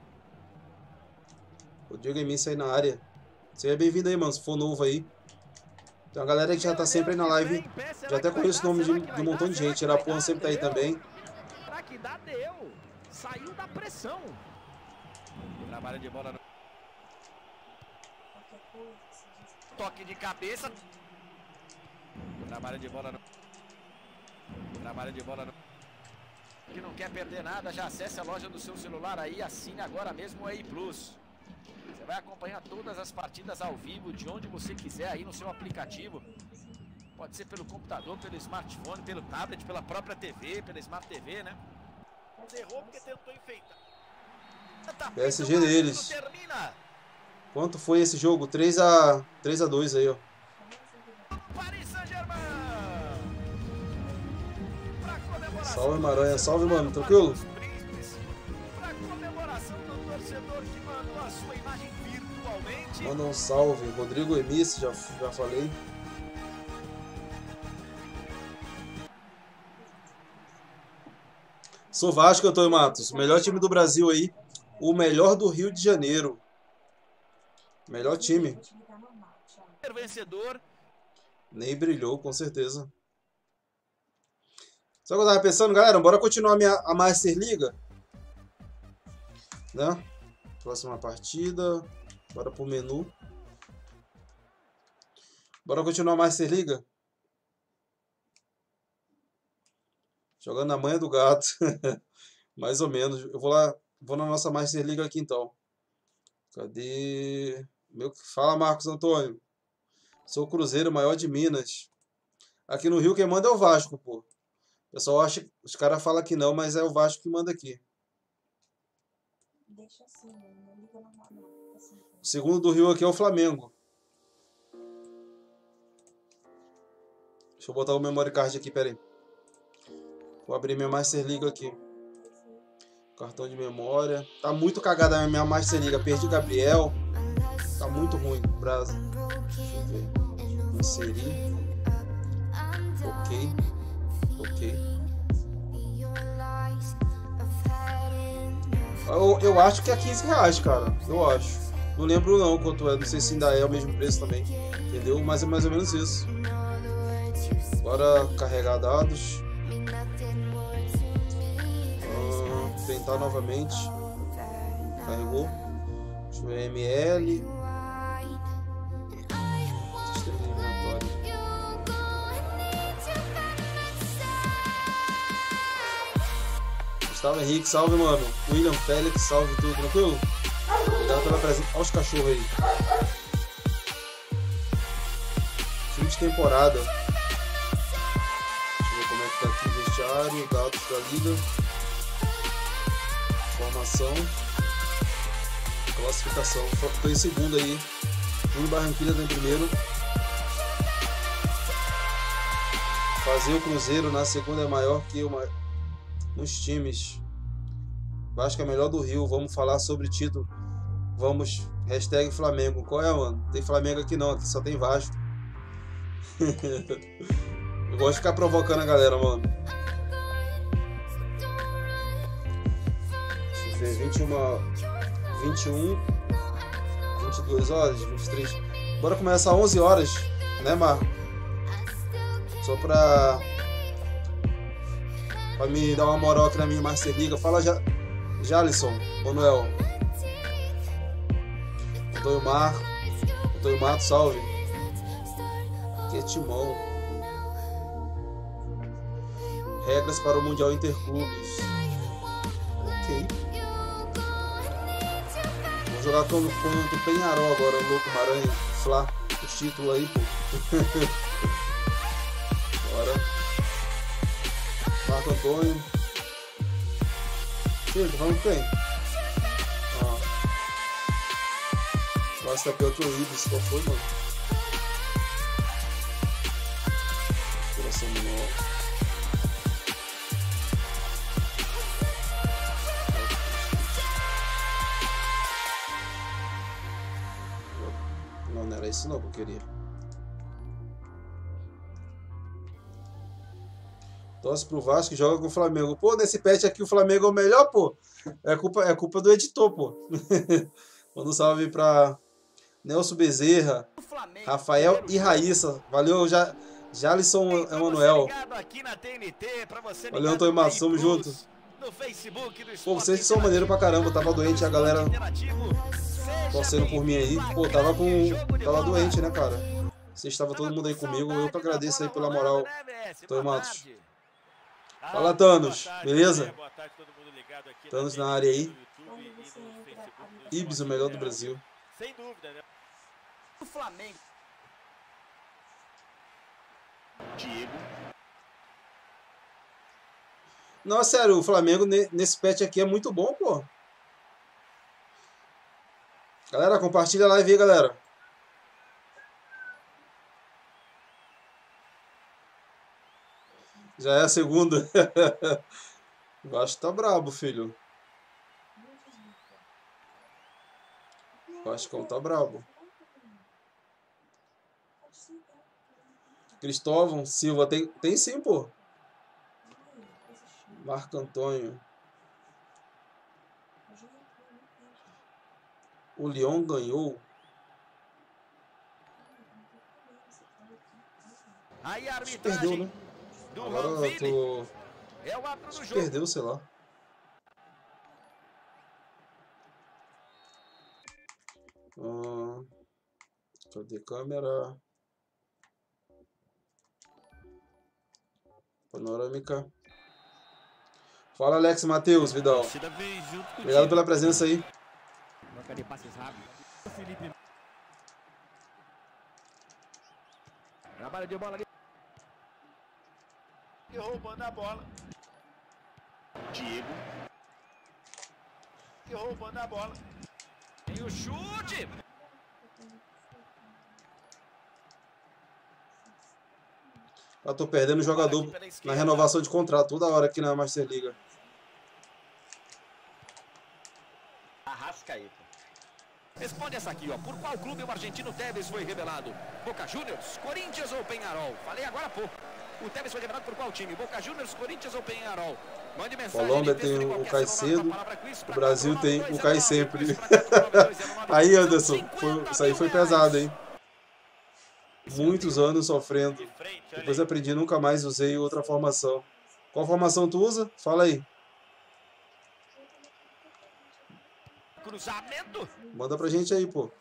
Rodrigo Emice aí na área. Seja bem-vindo aí, mano, se for novo aí. Tem uma galera que já tá sempre aí na live. Já até conheço o nome de um montão de gente. Irapuã sempre tá aí também. Será que dá? Deu. Saiu da pressão. Trabalho de bola no... Toque de cabeça. Trabalho de bola no... Que não quer perder nada, já acesse a loja do seu celular aí, assine agora mesmo o EI Plus. Você vai acompanhar todas as partidas ao vivo, de onde você quiser aí no seu aplicativo. Pode ser pelo computador, pelo smartphone, pelo tablet, pela própria TV, pela Smart TV, né? Errou porque tentou enfeitar. PSG deles. Quanto foi esse jogo? 3-2 aí, ó. Paris Saint-Germain. Salve, Maranha. Salve, mano. Tranquilo? Pra comemoração do torcedor que mandou a sua imagem virtualmente. Manda um salve. Rodrigo Emice, já falei. Sou Vasco, Antônio Matos. Melhor time do Brasil aí. O melhor do Rio de Janeiro. Melhor time. Vencedor. Nem brilhou, com certeza. Sabe o que eu tava pensando, galera? Bora continuar a Master Liga. Né? Próxima partida. Bora pro menu. Bora continuar a Master Liga. Jogando na manha do gato. Mais ou menos. Eu vou lá. Vou na nossa Master Liga aqui então. Cadê? Fala, Marcos Antônio. Sou o Cruzeiro, maior de Minas. Aqui no Rio quem manda é o Vasco, pô. O pessoal acha, os caras falam que não, mas é o Vasco que manda aqui. Deixa assim, não liga normal, não. Assim. O segundo do Rio aqui é o Flamengo. Deixa eu botar o memory card aqui, pera aí. Vou abrir minha Master Liga aqui. Cartão de memória. Tá muito cagada a minha Master Liga. Perdi Gabriel. Tá muito ruim. Brasa. Deixa eu ver. Inserir. Ok. Eu acho que é R$15, cara. Eu acho. Não lembro não quanto é. Não sei se ainda é o mesmo preço também. Entendeu? Mas é mais ou menos isso. Bora carregar dados. Tentar novamente. Carregou. Deixa eu ver. ML. Sistema eliminatório. Gustavo Henrique, salve, mano. William Félix, salve tudo, tranquilo? Obrigado pela presença. Olha os cachorros aí. Fim de temporada. Deixa eu ver como é que tá aqui o vestiário, dados da liga. Formação. Classificação. Tô em segundo aí. Júnior Barranquilla tá em primeiro. Fazer o Cruzeiro na segunda é maior que nos times. Vasco é melhor do Rio. Vamos falar sobre título. Vamos. Hashtag Flamengo. Qual é, mano? Não tem Flamengo aqui não. Aqui só tem Vasco. Eu gosto de ficar provocando a galera, mano. Deixa eu ver. 21, 22 horas, 23. Bora começar às 11 horas, né, Marco? Só pra me dar uma moral aqui na minha Master Liga. Fala, Jalisson, Manuel. Antônio Mato, salve. Que timão. Regras para o Mundial Interclubes. Ok. Vou jogar contra o Penharol agora, o louco Maranhão. Flá, os títulos aí, pô. Bora. Marco Antônio. Filho, tá falando com quem? Quase tá pior que o Ibis. Qual foi, mano? Coração manual. Não era isso não que eu queria. Torce pro Vasco e joga com o Flamengo. Pô, nesse patch aqui o Flamengo é o melhor, pô. É culpa do editor, pô. Manda um salve pra Nelson Bezerra, Rafael e Raíssa. Valeu, Jalisson Emanuel. Valeu, Antônio Matos, tamo junto. Pô, vocês são maneiros pra caramba. Tava doente, a galera torcendo por mim aí. Pô, tava doente, né, cara? Vocês estavam todo mundo aí comigo. Eu que agradeço aí pela moral, Antônio Matos. Fala, Thanos, beleza? Thanos na área aí. Ibis, o melhor do Brasil. Sem dúvida, né? O Flamengo. Diego. Não, sério, o Flamengo nesse patch aqui é muito bom, pô. Galera, compartilha a live aí, galera. Já é a segunda. O Vasco tá brabo, filho. O Vasco tá brabo. Cristóvão Silva, tem sim, pô. Marco Antônio. O Lyon ganhou. Aí a Acho que perdeu, né? Agora eu tô... É o árbitro do jogo. Perdeu, sei lá. Cadê câmera? Panorâmica. Fala, Alex Matheus, Vidal. Obrigado pela presença aí. Trabalho de bola ali. E roubando a bola. Diego. E roubando a bola. E o chute. Eu tô perdendo o jogador na renovação de contrato toda hora aqui na Master Liga. Arrascaeta. Responde essa aqui, ó. Por qual clube o argentino Tevez foi revelado? Boca Juniors, Corinthians ou Peñarol? Falei agora há pouco. O Tevez foi revelado por qual time? Boca Juniors, Corinthians ou Peñarol? Mande mensagem. Colômbia tem o Caicedo, o Brasil tem o Cai Sempre. Aí, Anderson, isso aí foi pesado, hein? Muitos anos sofrendo. Depois aprendi, nunca mais usei outra formação. Qual formação tu usa? Fala aí. Cruzamento. Manda pra gente aí, pô.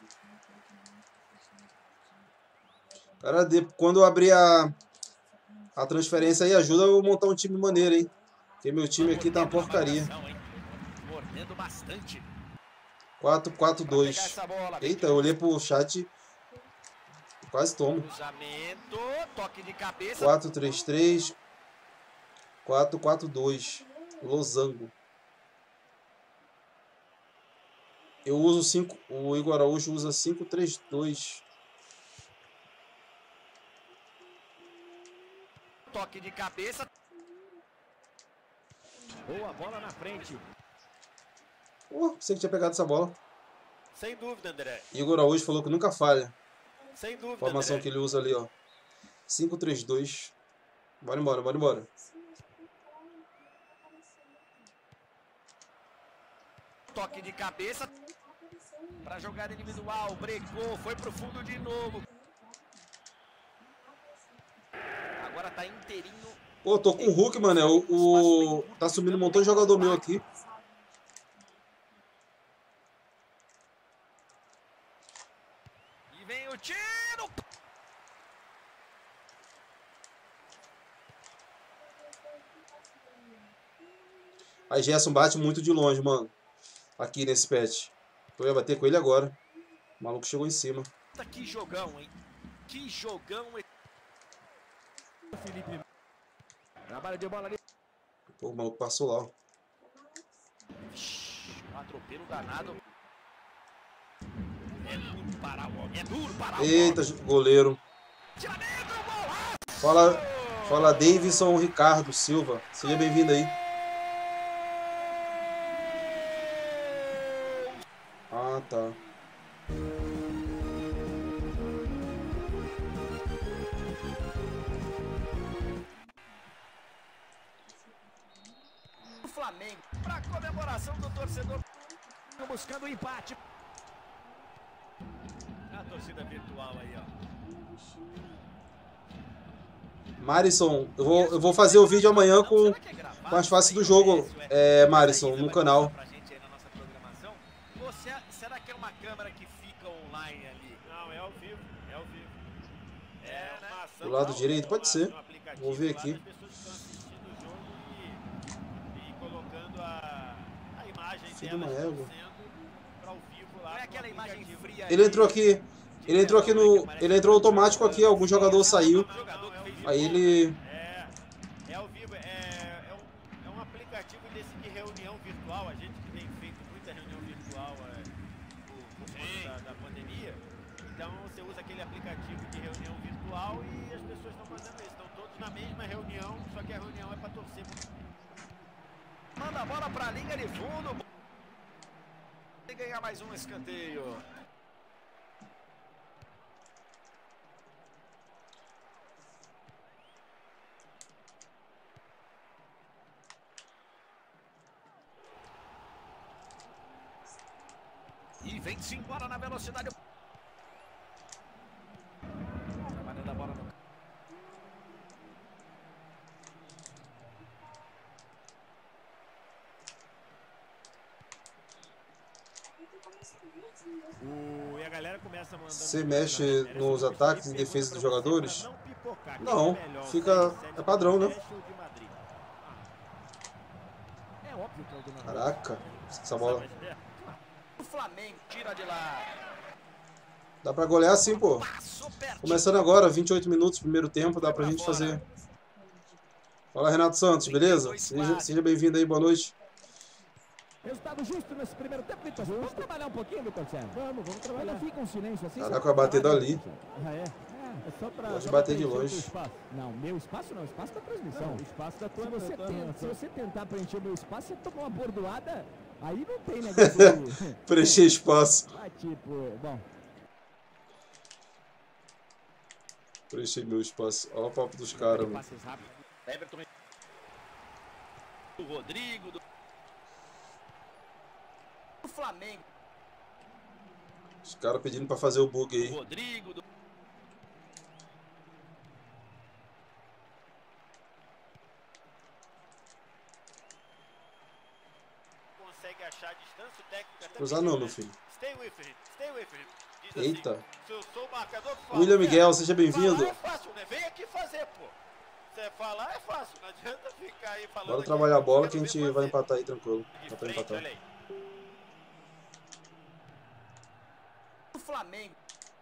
Cara, quando eu abri a A transferência aí ajuda eu montar um time maneiro, hein? Porque meu time aqui tá uma porcaria. Mordendo bastante. 4-4-2. Eita, eu olhei pro chat. Quase tomo. Cruzamento, toque de cabeça. 4-3-3. 4-4-2. Losango. Eu uso 5. O Igor Araújo usa 5-3-2. Toque de cabeça. Boa bola na frente. Pensei que tinha pegado essa bola. Sem dúvida, André. Igor Araújo falou que nunca falha. Sem dúvida, Formação André. que ele usa ali, ó. 5-3-2. Bora embora, bora embora. Toque de cabeça. Para jogada individual. Brecou. Foi pro fundo de novo. Agora tá inteirinho. Pô, tô com o Hulk, mano. Tá subindo um montão de jogador meu aqui. E vem o tiro. Aí Gerson bate muito de longe, mano. Aqui nesse patch. Eu ia bater com ele agora. O maluco chegou em cima. Que jogão, hein? Que jogão. Felipe. Trabalho de bola ali. Pô, o maluco passou lá, ó. Um atropelo danado. É duro parar o homem. É duro parar o homem. Eita, goleiro. Fala Davidson Ricardo Silva. Seja bem-vindo aí. Ah, tá. O Flamengo. Pra comemoração do torcedor. Buscando o empate. A torcida virtual aí, ó. Marisson, eu vou fazer o vídeo amanhã com as faces do jogo, Marisson, no canal. Será que é uma câmera que fica online ali? Não, é ao vivo. É ao vivo. É uma ação. Do lado direito? Pode ser. Vou ver aqui. As pessoas estão assistindo o jogo e colocando a imagem Filho de uma delas égua. sendo ao vivo lá. Não é aquela imagem fria. Ele entrou aqui. Ele entrou automático aqui, algum jogador saiu. Aí ele... É ao vivo, é um aplicativo desse de reunião virtual. A gente que tem feito muita reunião virtual por conta da pandemia. Então você usa aquele aplicativo de reunião virtual e as pessoas estão fazendo isso. Estão todos na mesma reunião, só que a reunião é para torcer. Manda a bola pra linha de fundo. E ganhar mais um escanteio. E vem-se embora na velocidade. Trabalhando a bola no... E a galera começa mandando. Você mexe nos ataques e defesa dos jogadores? Não, fica... é padrão, né? É óbvio que é o do Natal. Caraca, essa bola... O Flamengo tira de lá. Dá pra golear sim, pô. Passou perto. Começando agora, 28 minutos, primeiro tempo, dá pra gente fazer. Fala, Renato Santos, beleza? Seja bem-vindo aí, boa noite. Resultado justo nesse primeiro tempo, Vitor. Vamos trabalhar um pouquinho, Vitor Sérgio? Vamos trabalhar. Não fica um silêncio assim. Caraca, vai bater dali. Ah, é? É só pra... Pode bater de longe. Não, meu espaço não, espaço da transmissão. Não, o espaço da tua... Se você tentar preencher o meu espaço, você toma uma bordoada, aí não tem negócio de... Preencher espaço. Ah, tipo, bom... Preencher meu espaço. Olha o papo dos caras, mano. Passes rápidos. Everton. O Rodrigo. O Flamengo. Os caras pedindo pra fazer o bug aí. Rodrigo. Consegue achar a distância técnica. Cruzar não, meu filho. Stay with him, stay with him. Diz Eita. assim, se eu sou o marcador, William Miguel, seja bem-vindo. É fácil, né? Vem aqui fazer, pô. Você falar é fácil, não adianta ficar aí falando. Bora aqui, trabalhar a bola eu que a quero gente ver vai você. empatar aí tranquilo. De Dá pra frente, empatar. olha aí. O Flamengo.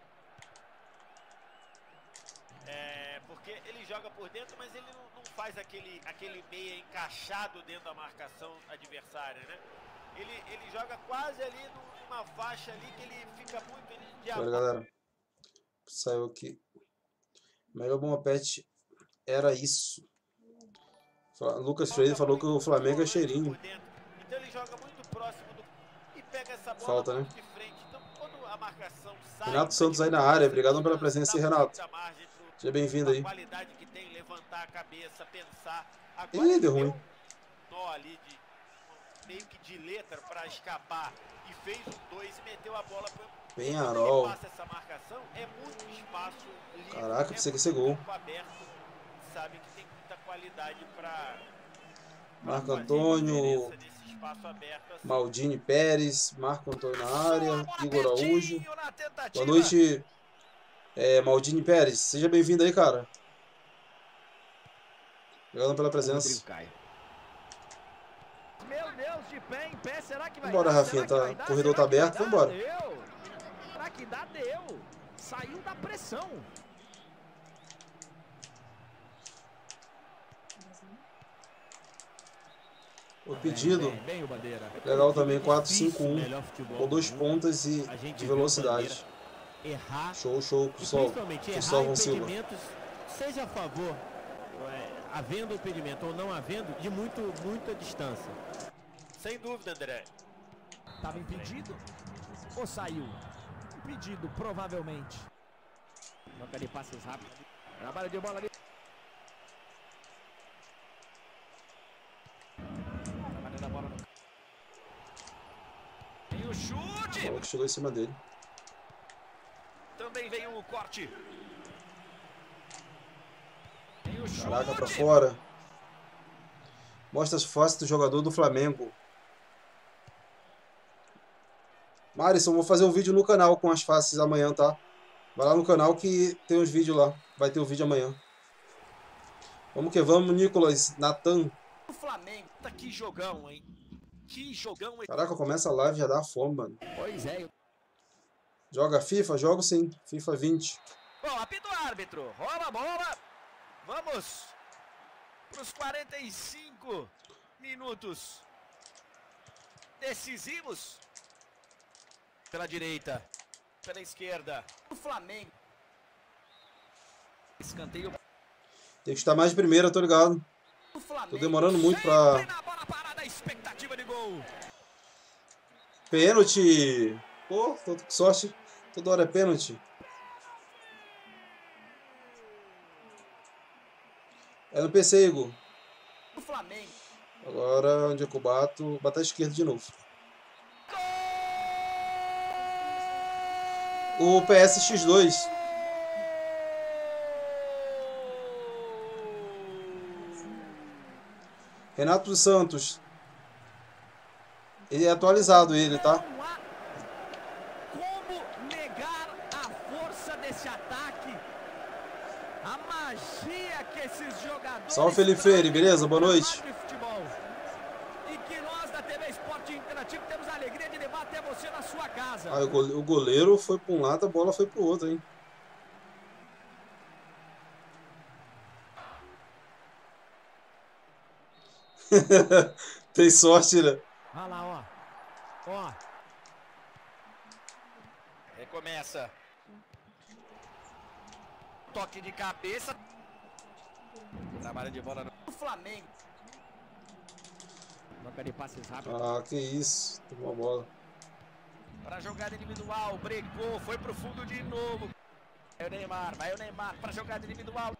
É, porque ele joga por dentro, mas ele não faz aquele meia encaixado dentro da marcação adversária, né? Ele joga quase ali numa faixa ali que ele fica muito ali de Agora, galera. Saiu aqui. Melhor bomba pet era isso. Lucas Freire falou que o Flamengo é cheirinho. Então ele joga muito próximo do e pega essa bola Falta, né? muito de frente. Então quando a marcação sai, Renato Santos aí na área. Obrigado pela presença aí, Renato. Seja bem-vindo aí. A qualidade que tem, levantar a cabeça, pensar. Ih, deu ruim. Nó ali de meio que de letra para escapar e fez um 2 e meteu a bola para Penharol. passa essa marcação, é muito espaço livre. Caraca, precisa que esse gol. Aberto, sabe que tem muita qualidade para Marco Antônio, Maldini Pérez, Marco Antônio na área, Igor Araújo. Boa noite, Maldini Pérez. Seja bem-vindo aí, cara. Obrigado pela presença. Meu Deus, de pé em pé, será que vai Vambora, dar? Rafinha, Será que vai o dar? corredor Será tá que vai aberto, dar? vambora. Deu. Será que dá? Deu. Saiu da pressão. O pedido, Bem o Bandeira. legal também, 4-5-1, Melhor futebol com 2 do mundo. pontas e A gente de viu o velocidade. Errar. Show, show, E pessoal. principalmente errar Cristóvão Silva. impedimentos, seja a favor, havendo impedimento ou não havendo, de muita distância. Sem dúvida, André. Estava impedido ou saiu? Impedido, provavelmente. Troca de passes rápidos. Trabalho de bola ali. Trabalhando a bola no... E o chute! Bola que chegou em cima dele. Também veio o corte. E o chute! Caraca, pra fora. Mostra as faces do jogador do Flamengo. Marisson, vou fazer um vídeo no canal com as faces amanhã, tá? Vai lá no canal que tem os vídeos lá. Vai ter o vídeo amanhã. Vamos que vamos, Nicolas, Natan. O Flamengo, tá que jogão, hein? Que jogão. Caraca, começa a live e já dá fome, mano. Pois é. Joga FIFA? Jogo sim. FIFA 20. Bom, apita o árbitro. Rola a bola. Vamos para os 45 minutos decisivos. Pela direita, pela esquerda. O Flamengo. Escanteio. Tem que estar mais de primeira, tô ligado. O Flamengo. Tô demorando muito pra... Na bola parada, expectativa de gol. Pênalti! Pô, tô com sorte. Toda hora é pênalti. É no PC, Igor. O Flamengo. Agora, onde é que eu bato? Bato à esquerda de novo. O PSX2. Renato dos Santos. Ele é atualizado, ele, tá? Não há como negar a força desse ataque. A magia que esses jogadores... Salve, Felipe Freire, beleza? Boa noite. E que nós da TV Esporte Interativo temos a alegria de levar até você na sua casa. Ah, o goleiro foi para um lado, a bola foi pro outro, hein? Tem sorte, né? Olha lá, ó. Ó. Recomeça. Toque de cabeça. Trabalho de bola no Flamengo. Troca de passes rápido. Ah, que isso. Tomou a bola. Para jogada individual, brecou, foi pro fundo de novo. Vai o Neymar para jogada individual.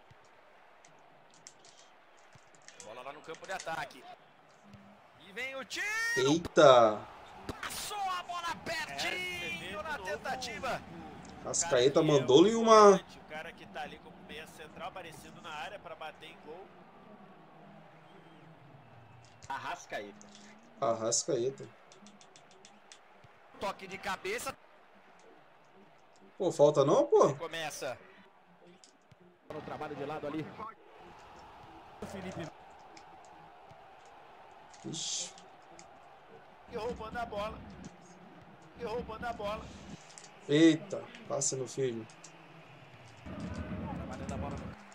Bola lá no campo de ataque. E vem o tiro. Eita! Passou a bola pertinho na tentativa. Rascaeta mandou-lhe uma... O cara que tá ali como meia central aparecendo na área para bater em gol. Arrascaeta. Arrascaeta. Toque de cabeça. Pô, falta não, pô? Começa. No trabalho de lado ali. Ixi. E roubando a bola. E roubando a bola. Eita, passa no filho. Trabalhando a bola.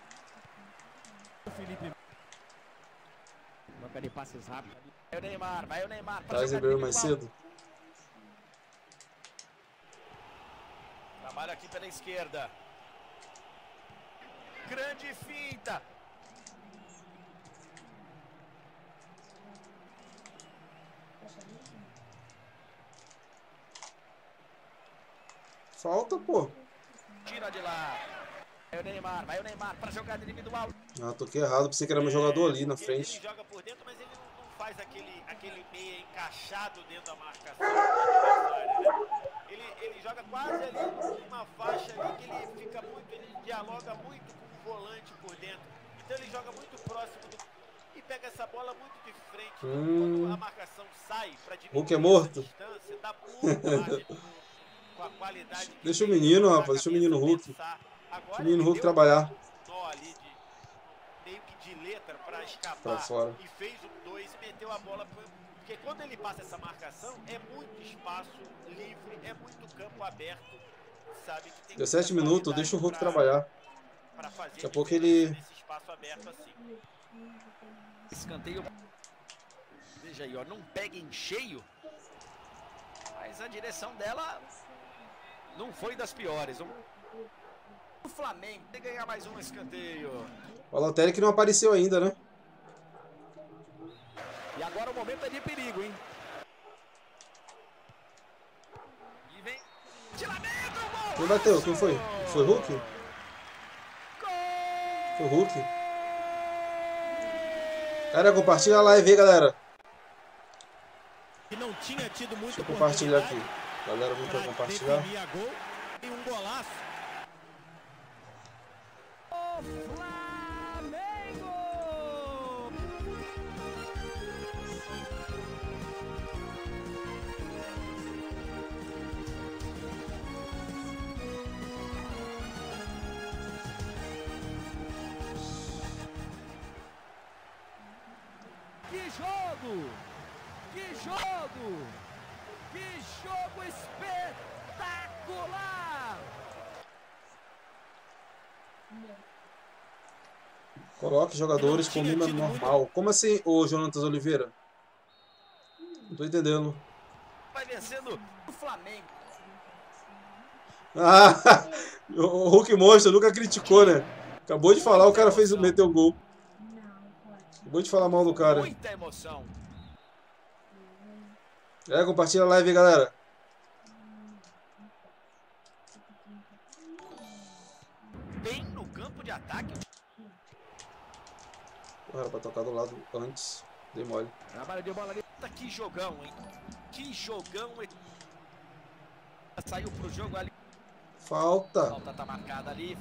Troca de passes rápidos. Vai o Neymar, vai o Neymar. Traz Ribeiro mais cedo. Trabalha aqui pela esquerda. Grande finta. Falta, pô. Tira de lá. Vai o Neymar para jogada individual. Ah, toquei errado. Pensei que era meu jogador ali na frente. Ele joga por dentro, mas ele não faz aquele meia encaixado dentro da marcação do adversário, né? Ele joga quase ali numa faixa ali que ele fica muito, ele dialoga muito com o volante por dentro. Então ele joga muito próximo do e pega essa bola muito de frente. Quando a marcação sai para diminuir Hulk é morto. distância, dá muito margem com a qualidade. Deixa o menino, rapaz. Deixa o menino Hulk. Deixa o menino Hulk trabalhar. Nó ali de meio que de letra para escapar. Pra fora. E fez o 2 e meteu a bola porque quando ele passa essa marcação é muito espaço livre, é muito campo aberto, sabe que tem 17 minutos, deixa o Hulk trabalhar. Para fazer daqui a pouco ele nesse espaço aberto assim. Escanteio. Veja aí, ó, não pega em cheio. Mas a direção dela não foi das piores. O Flamengo tem que ganhar mais um escanteio. O Balotelli que não apareceu ainda, né? E agora o momento é de perigo, hein? E vem. Tiramento, Quem bateu? Quem foi? Foi o Hulk? Foi o Hulk? Cara, compartilha a live aí, galera. Que não tinha tido muito. Deixa eu compartilhar aqui. Galera, vamos para compartilhar. Tem um golaço. Que jogo! Que jogo! Que jogo espetacular! Coloque jogadores com número normal. Como assim, ô Jonatas Oliveira? Não tô entendendo. Vai vencendo o Flamengo. Ah, o Hulk Monstro nunca criticou, né? Acabou de falar, o cara meteu o gol. Acabou de falar mal do cara. Muita emoção. Compartilha a live aí, galera. Bem no campo de ataque. Porra, era pra tocar do lado antes. Dei mole. Trabalho de bola ali. Que jogão, hein? Que jogão. Saiu pro jogo ali. Falta. Falta tá marcada ali.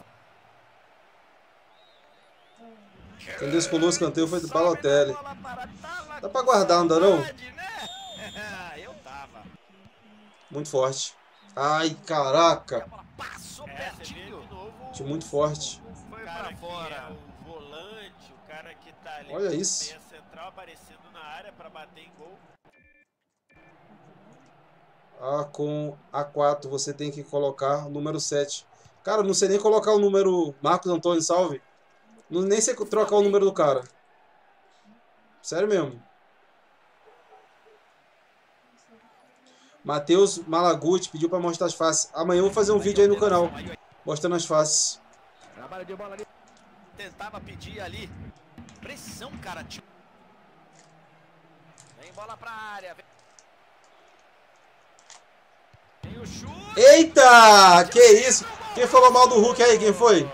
Quem descolou o escanteio foi do Balotelli. Dá pra guardar, não dá não? Eu tava. Muito forte. Ai, caraca. Passou pertinho. Time muito forte. Foi pra fora. O volante, o cara que tá ali. Olha isso. Meia central aparecendo na área pra bater em gol. Com A4 você tem que colocar o número 7. Cara, eu não sei nem colocar o número Marcos Antônio Salve. Nem sei trocar o número do cara. Sério mesmo. Matheus Malaguti pediu pra mostrar as faces. Amanhã eu vou fazer um vídeo aí no canal mostrando as faces. Trabalho de bola ali. Tentava pedir ali. Pressão, cara. Vem bola pra área. Vem o chute. Eita! Que isso? Quem falou mal do Hulk aí? Quem foi?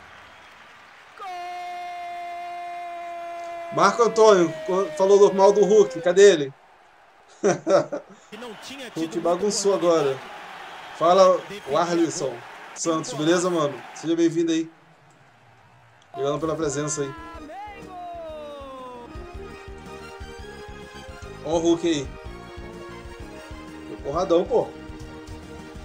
Marco Antônio falou mal do Hulk. Cadê ele? Hulk bagunçou agora. Fala o Arlisson Santos, beleza, mano? Seja bem-vindo aí. Obrigado pela presença aí. Ó o Hulk aí. Foi porradão, pô.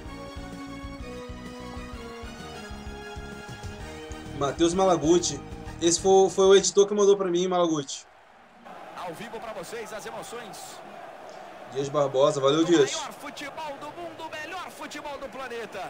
Matheus Malaguti. Esse foi o editor que mandou pra mim, Malaguti. Ao vivo pra vocês as emoções. Dias Barbosa, valeu, Dias. O melhor futebol do mundo, o melhor futebol do planeta.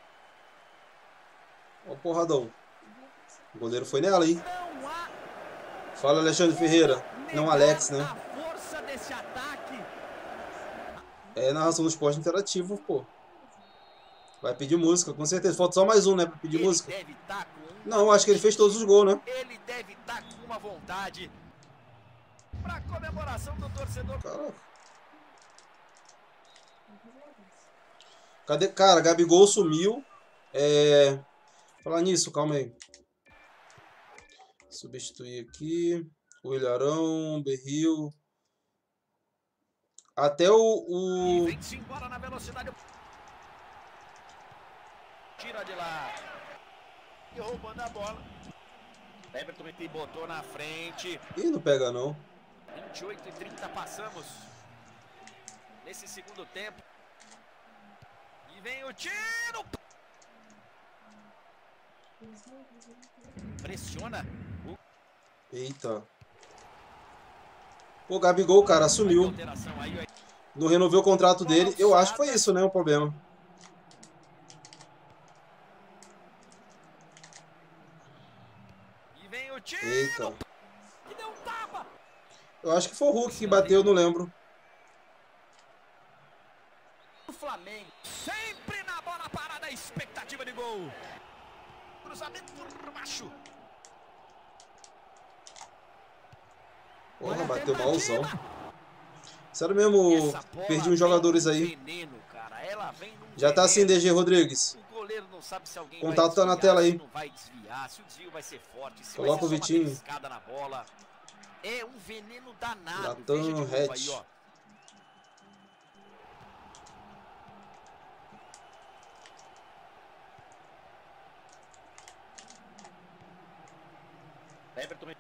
Ó o porradão. O goleiro foi nela, hein? Não há Fala, Alexandre Ferreira. Não, Alex, né? a força desse ataque. É narração do esporte interativo, pô. Vai pedir música, com certeza. Falta só mais um, né? Pra pedir Ele música. deve estar com Não, acho que ele fez todos os gols, né? Ele deve estar com uma vontade. Pra comemoração do torcedor. Caraca. Cadê? Cara, Gabigol sumiu. Falar nisso, calma aí. Substituir aqui. O Ilharão, Berril. Até E vem-se embora na velocidade. Tira de lá. E roubando a bola. Everton que botou na frente. Ih, não pega não. 28:30 passamos. Nesse segundo tempo. E vem o tiro. Pressiona. Eita. Pô, Gabigol, cara, sumiu. Alteração aí. Não renovou o contrato dele. Eu acho que foi isso, né? O problema. E vem o tiro. Eita. Que deu um tapa. Eu acho que foi o Hulk que bateu, não lembro. O Flamengo sempre na bola parada, expectativa de gol. Cruzamento por baixo. Porra, bateu malzão. Sério mesmo, perdi uns jogadores aí. Veneno, cara. Ela vem num Já tá assim, veneno. DG Rodrigues. O goleiro não sabe se alguém Contato vai tá na desviar, tela aí. se não vai desviar, se o desvio vai ser forte, se Coloca vai o ser só uma Vitinho. triscada na bola. É um veneno danado. Natan Veja de novo Hatch. aí, ó. Everton.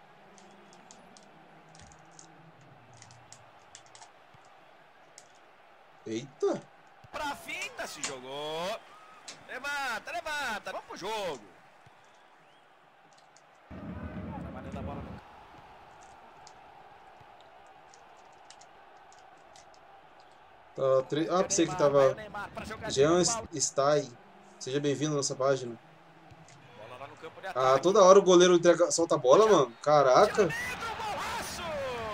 Eita. Pra finta, se jogou. Levanta, levanta. Vamos pro jogo. Trabalhando a bola no... Ah, pensei que tava... Jean Stai. Seja bem-vindo à nossa página. Bola lá no campo de Ah, ataque. toda hora o goleiro solta a bola, mano. Caraca. Golaço!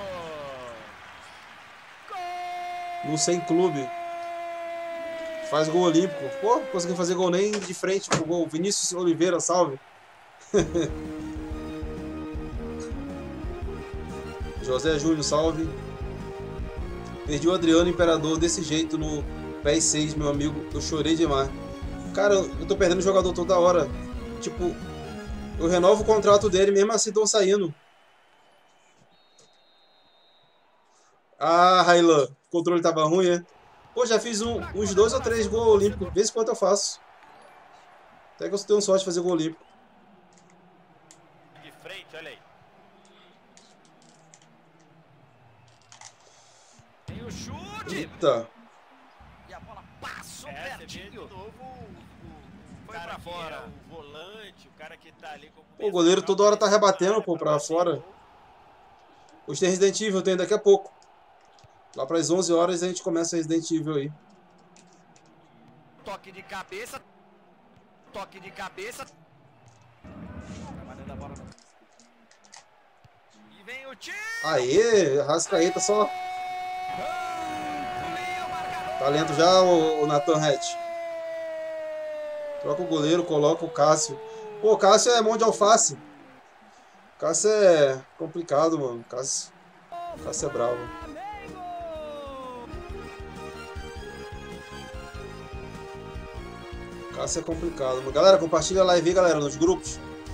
No 100 clube. Faz gol olímpico. Pô, conseguiu fazer gol nem de frente pro gol. Vinícius Oliveira, salve. José Júnior, salve. Perdi o Adriano Imperador desse jeito no PES 6, meu amigo. Eu chorei demais. Cara, eu tô perdendo jogador toda hora. Tipo, eu renovo o contrato dele, mesmo assim tô saindo. Ah, Railan, o controle tava ruim, é? Pô, já fiz uns 2 ou 3 gols olímpicos. Vê se quanto eu faço. Até que eu tenho sorte de fazer gol olímpico. De frente, olha aí. Tem o chute. Eita. E a bola passou Você vê de pertinho. novo Foi cara pra que fora. é o volante, o cara que tá ali como Pô, o goleiro toda hora tá rebatendo, pô, pra fora. Hoje tem Resident Evil, tem daqui a pouco. Lá pras 11 horas a gente começa Resident Evil aí. Toque de cabeça. Toque de cabeça. Trabalhando a bola no... E vem o tiro. Aê, Rascaeta só. Talento já, o Nathan Hatch. Troca o goleiro, coloca o Cássio. Pô, o Cássio é mão de alface. O Cássio é complicado, mano. O Cássio é bravo. O Cássio é complicado, mano. Galera, compartilha a live aí, galera, nos grupos.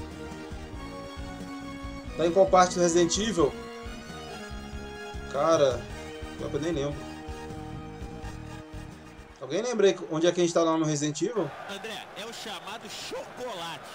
Tá em qual parte do Resident Evil? Cara, eu nem lembro. Alguém lembra aí onde é que a gente tá lá no Resident Evil? André, é o chamado chocolate.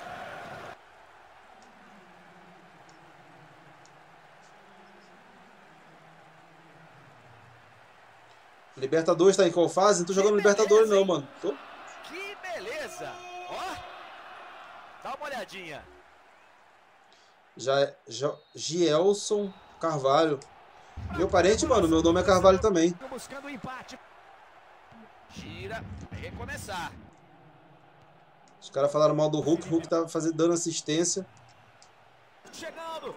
Libertadores tá em qual fase? Não tô jogando Libertadores não, mano. Que beleza. Ó. Dá uma olhadinha. Gielson Carvalho. Meu parente, mano, meu nome é Carvalho também. Buscando o empate. Gira, recomeçar. Os caras falaram mal do Hulk. O Hulk tá dando assistência. Chegando.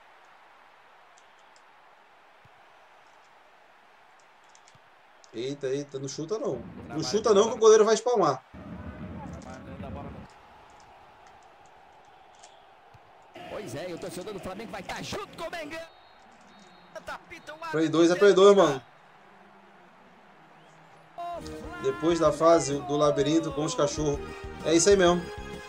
Eita, eita, não chuta não. Não chuta não que o goleiro vai espalmar. Pois é, e o torcedor do Flamengo vai estar junto com o Mengão. Play 2 é Play 2, mano. Depois da fase do labirinto com os cachorros. É isso aí mesmo.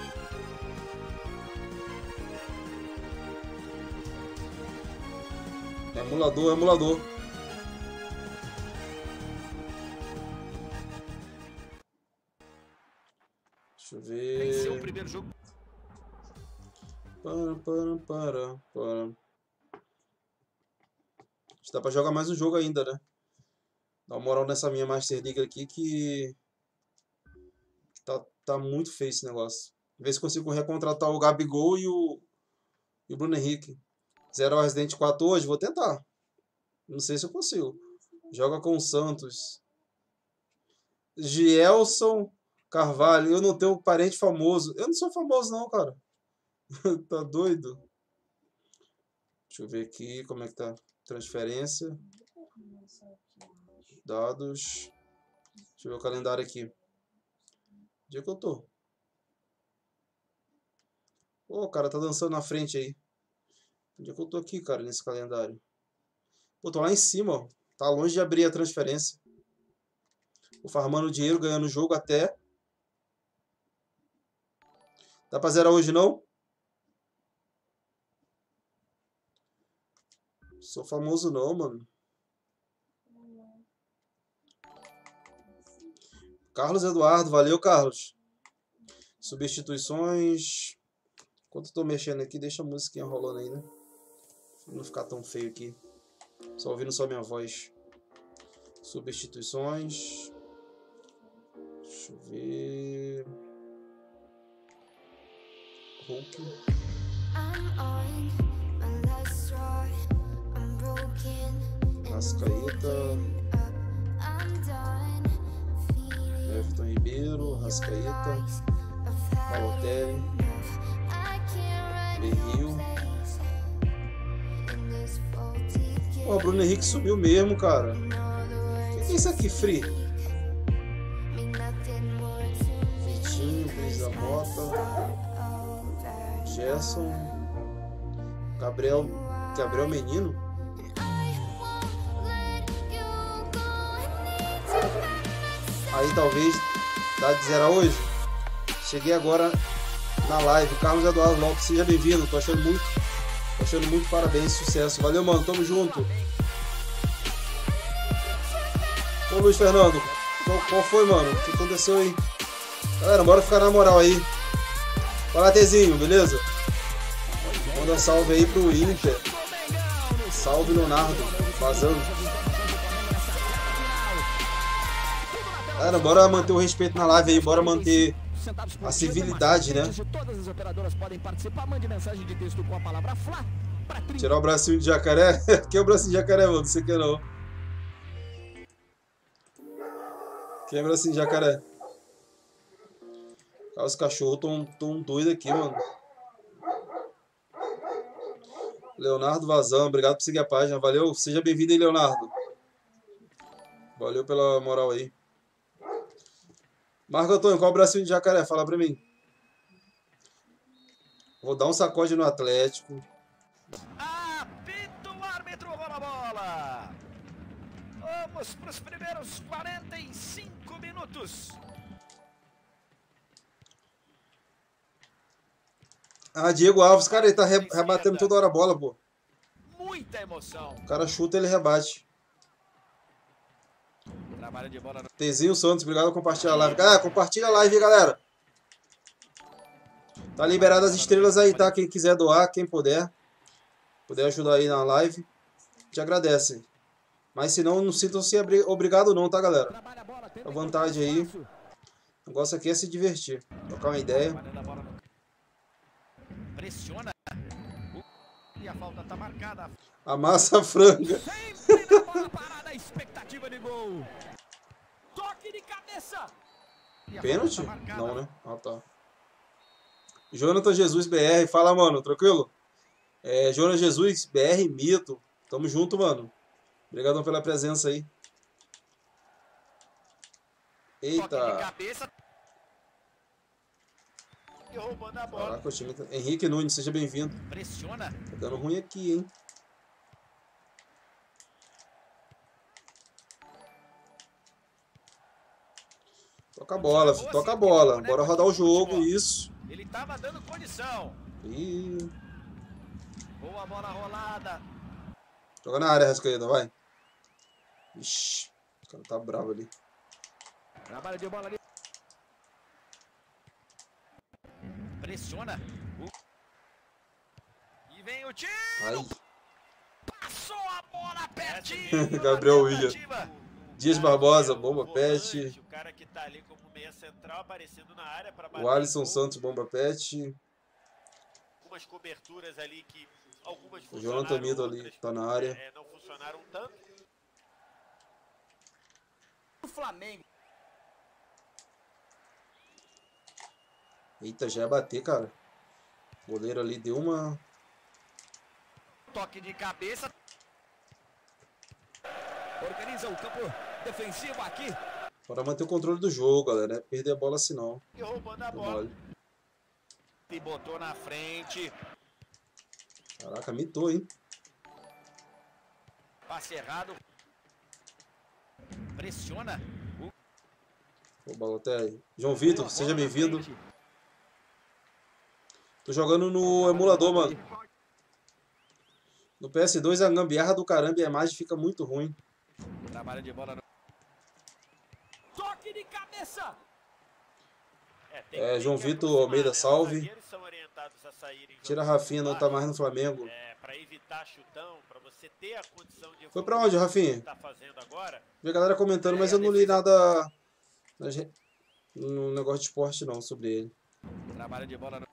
Emulador, emulador. Deixa eu ver. Venceu o primeiro jogo. Para. Dá pra jogar mais um jogo ainda, né? Dá uma moral nessa minha Master League aqui que tá muito feio esse negócio. Ver se consigo recontratar o Gabigol e o Bruno Henrique. Zerar o Resident 4 hoje, vou tentar. Não sei se eu consigo. Joga com o Santos. Gielson Carvalho. Eu não tenho parente famoso. Eu não sou famoso não, cara. Tá doido? Deixa eu ver aqui como é que tá. Transferência. Dados. Deixa eu ver o calendário aqui. Onde é que eu tô? Ô, o cara tá dançando na frente aí. Onde é que eu tô aqui, cara, nesse calendário? Pô, tô lá em cima, ó. Tá longe de abrir a transferência. Tô farmando dinheiro, ganhando o jogo até. Dá pra zerar hoje, não? Sou famoso não, mano. Carlos Eduardo, valeu, Carlos. Substituições. Enquanto eu tô mexendo aqui, deixa a musiquinha rolando aí, né? Pra não ficar tão feio aqui. Só ouvindo só minha voz. Substituições. Deixa eu ver. Hulk. Rascaeta. Everton Ribeiro, Rascaeta, Balotelli, Berril. Pô, o Bruno Henrique subiu mesmo, cara. O que é isso aqui, Free? Vitinho, Cris da Mota, Gerson, Gabriel Menino. Aí talvez dá de zerar hoje. Cheguei agora na live. Carlos Eduardo Lopes, seja bem-vindo. Tô achando muito, parabéns, sucesso. Valeu, mano, tamo junto. Ô Luiz Fernando, qual foi, mano? O que aconteceu aí? Galera, bora ficar na moral aí. Fala, Tezinho, beleza? Manda um salve aí pro Inter. Salve, Leonardo. Vazando. Galera, bora manter o respeito na live aí, bora manter a civilidade, né? Tirar o bracinho de jacaré? Quem é o bracinho de jacaré, mano? Não sei o que não. Quem é o bracinho de jacaré? Os cachorros tão doidos aqui, mano. Leonardo Vazão, obrigado por seguir a página, valeu. Seja bem-vindo aí, Leonardo. Valeu pela moral aí. Marco Antônio, qual o bracinho de jacaré? Fala pra mim. Vou dar um sacode no Atlético. Apita o árbitro, rola a bola. Vamos pros primeiros 45 minutos. Ah, Diego Alves, cara, ele tá rebatendo toda hora a bola, pô. Muita emoção. O cara chuta, ele rebate. Trabalho de bola no... Tezinho Santos, obrigado por compartilhar a live. Galera, compartilha a live, galera. Tá liberado as estrelas aí, tá? Quem quiser doar, quem puder ajudar aí na live, te agradece. Mas se não sintam-se obrigado não, tá, galera? À vontade aí. O negócio aqui é se divertir. Trocar uma ideia. Pressiona. E a falta tá marcada. Amassa a franga. Sempre na bola parada, a expectativa de gol. Toque de cabeça. E a Pênalti? falta tá marcada. Não, né? Ah, tá. Jonathan Jesus BR. Fala, mano. Tranquilo? Jonas Jesus BR Mito. Tamo junto, mano. Obrigadão pela presença aí. Toque de Eita. cabeça. E roubando a bola. Caraca, o time tá... Henrique Nunes, seja bem-vindo. Pressiona. Tá dando ruim aqui, hein? Toca a bola, filho. Toca a bola. Bora rodar o jogo, isso. Ele tava dando condição. Ih. Boa bola rolada. Joga na área, Rascaeta, vai. Ixi, o cara tá bravo ali. Trabalho de bola ali. Pressiona. E vem o tiro. Ai. Passou a bola pertinho. Gabriel na William. tentativa. Dias Barbosa, bomba pet. O cara que tá ali como meia central aparecendo na área para bater. O Alisson gol. Santos, bomba pet. Algumas coberturas ali que algumas O Jonathan Mito ali outras, tá na área. não funcionaram tanto. O Flamengo. Eita, já ia bater, cara. O goleiro ali deu uma... Toque de cabeça. Organiza o campo defensivo aqui. Bora manter o controle do jogo, galera. Não é perder a bola assim, não. E roubando a Deu bola. mole. E botou na frente. Caraca, mitou, hein? Passe errado. Pressiona. Ô, Balotelli. João Vitor, Boa seja bola na bem-vindo. frente. Tô jogando no emulador, mano. No PS2 a gambiarra do caramba e a imagem fica muito ruim. Trabalho de bola. Toque de cabeça. Tem João que Vitor aproximar, Almeida, né? Os salve. zagueiros são orientados a saírem Tira a jogando Rafinha, não por tá baixo, mais no Flamengo. para evitar chutão, para você ter a condição de Foi pra onde, Rafinha? tá fazendo agora. Vi a galera comentando, mas eu não li nada no negócio de esporte não sobre ele. Trabalho de bola.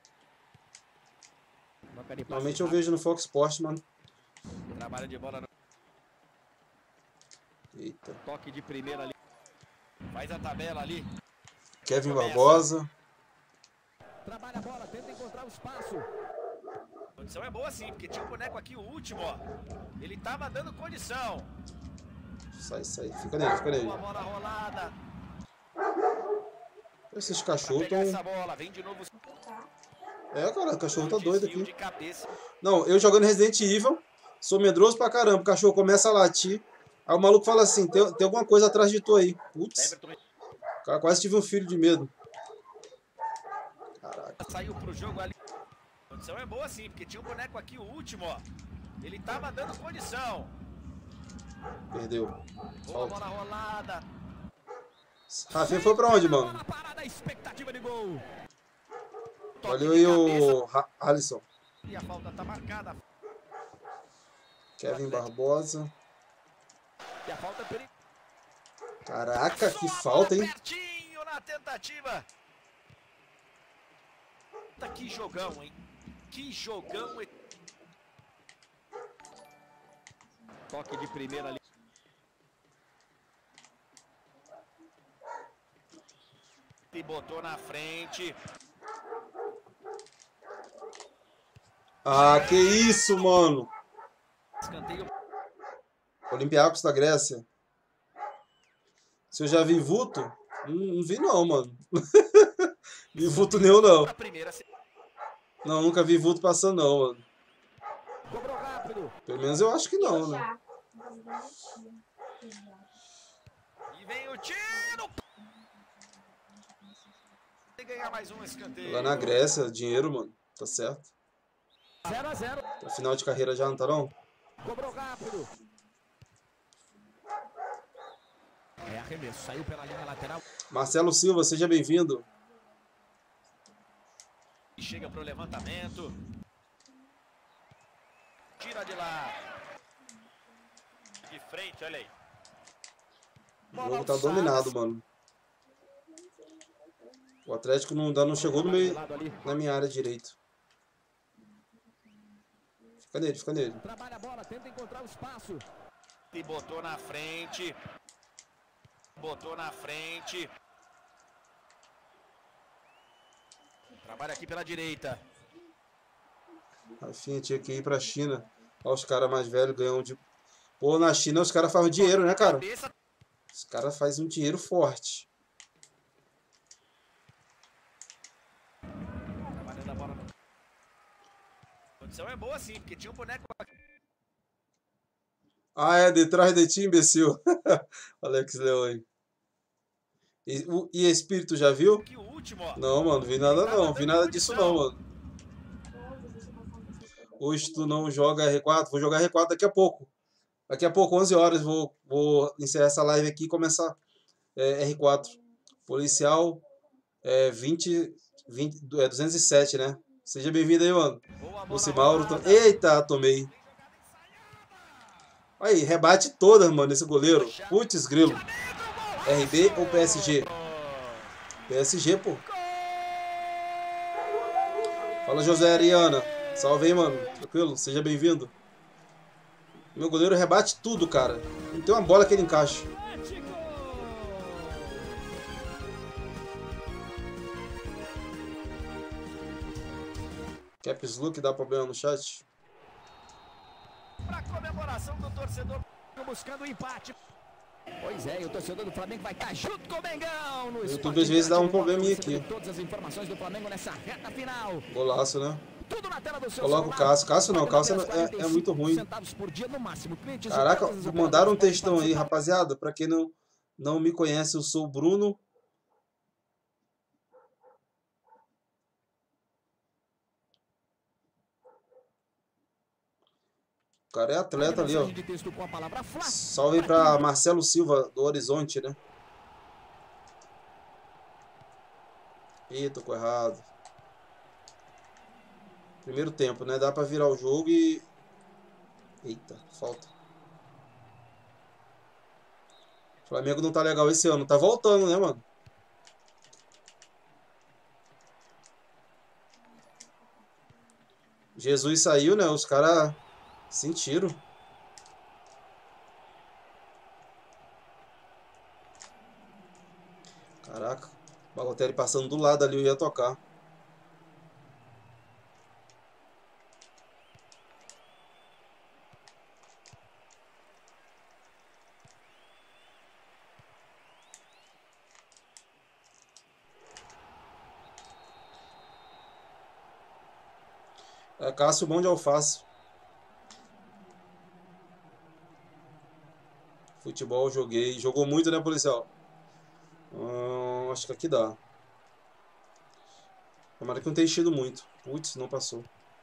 Normalmente eu vejo no Fox Sports, mano. Trabalho de bola. Eita. Toque de primeira ali. Faz a tabela ali. Kevin Barbosa. Trabalha a bola, tenta encontrar o espaço. A condição é boa sim, porque tinha um boneco aqui, o último, ó. Ele tava dando condição. Sai, sai. Fica nele, fica nele. Boa bola rolada. Esses Pra cachorros pegar tão... essa bola, vem de novo. Cara, o cachorro tá doido Desvio aqui. de cabeça. Não, eu jogando Resident Evil, sou medroso pra caramba. O cachorro começa a latir. Aí o maluco fala assim, tem alguma coisa atrás de tu aí. Putz, Everton cara, quase tive um filho de medo. Caraca. saiu pro jogo ali. A condição é boa sim, porque tinha um boneco aqui, o último, ó. Ele tava dando condição. Perdeu. Boa Falta. bola rolada. Rafinha foi pra onde, mano? Bola parada, a expectativa de gol. Toque Valeu de aí cabeça. o Alisson. E a falta tá marcada. Kevin Barbosa. E a falta é perigosa. Caraca, que Passou a falta, bola hein? pertinho na tentativa. Que jogão, hein? Que jogão. Toque de primeira ali. E botou na frente. Ah, que isso, mano. Escanteio. Olympiacos da Grécia. Se eu já vi vulto? Não vi não, mano. Vi vulto nenhum, não. Na primeira. Não, nunca vi vulto passando, não, mano. Cobrou rápido. Pelo menos eu acho que não, né? Já. E vem o tiro. E ganhar mais um escanteio. Lá na Grécia, dinheiro, mano. Tá certo. 0 a 0. Tá final de carreira já, não tá não? Cobrou rápido. É arremesso, saiu pela linha lateral. Marcelo Silva, seja bem-vindo. E chega pro levantamento. Tira de lá. De frente, olha aí. O jogo tá dominado, mano. O Atlético não chegou no meio, na minha área direito. Fica nele, fica nele. Trabalha a bola, tenta encontrar o espaço. E botou na frente. Botou na frente. Trabalha aqui pela direita. Rafinha tinha que ir pra China. Olha os caras mais velhos ganham de... Pô, na China os caras fazem dinheiro, né, cara? Cabeça. Os caras fazem um dinheiro forte. Trabalhando a bola. A condição é boa sim, porque tinha um boneco aqui. Ah, é, detrás de ti, imbecil. Alex Leão aí. E Espírito, já viu? O último, ó. Não, mano, vi nada não. Vi nada disso não, mano. Hoje tu não joga R4? Vou jogar R4 daqui a pouco. Daqui a pouco, 11 horas, vou encerrar essa live aqui e começar R4. Policial 207, né? Seja bem-vindo aí, mano. Luci Mauro. Eita, tomei. Aí, rebate todas, mano, esse goleiro. Putz, grilo. RB ou PSG? PSG, pô. Fala, José Ariana. Salve aí, mano. Tranquilo? Seja bem-vindo. Meu goleiro rebate tudo, cara. Não tem uma bola que ele encaixa. Caps Look dá problema no chat? Pra comemoração do torcedor buscando o empate. Pois é, e o torcedor do Flamengo vai estar junto com o Mengão no O YouTube às vezes dá um probleminha aqui. Todas as informações do Flamengo nessa reta final. Golaço, né? Tudo na tela do seu Coloca o celular. Cássio. Cássio não, Cássio é muito ruim. Por dia no máximo. Clientes de Caraca, todas as mandaram um operadoras textão aí, podem rapaziada. Pra quem não me conhece, eu sou o Bruno. O cara é atleta ali, ó. mensagem de texto com a palavra Fla. Salve aí pra Marcelo Silva, do Horizonte, né? Ih, tô com errado. Primeiro tempo, né? Dá pra virar o jogo e... Eita, falta. O Flamengo não tá legal esse ano. Tá voltando, né, mano? Jesus saiu, né? Os caras sentiram. Caraca. O Balotelli passando do lado ali, eu ia tocar. É Cássio bom de alface. Futebol joguei. Jogou muito, né, policial? Acho que aqui dá. Tomara que não tenha enchido muito. Putz, não passou.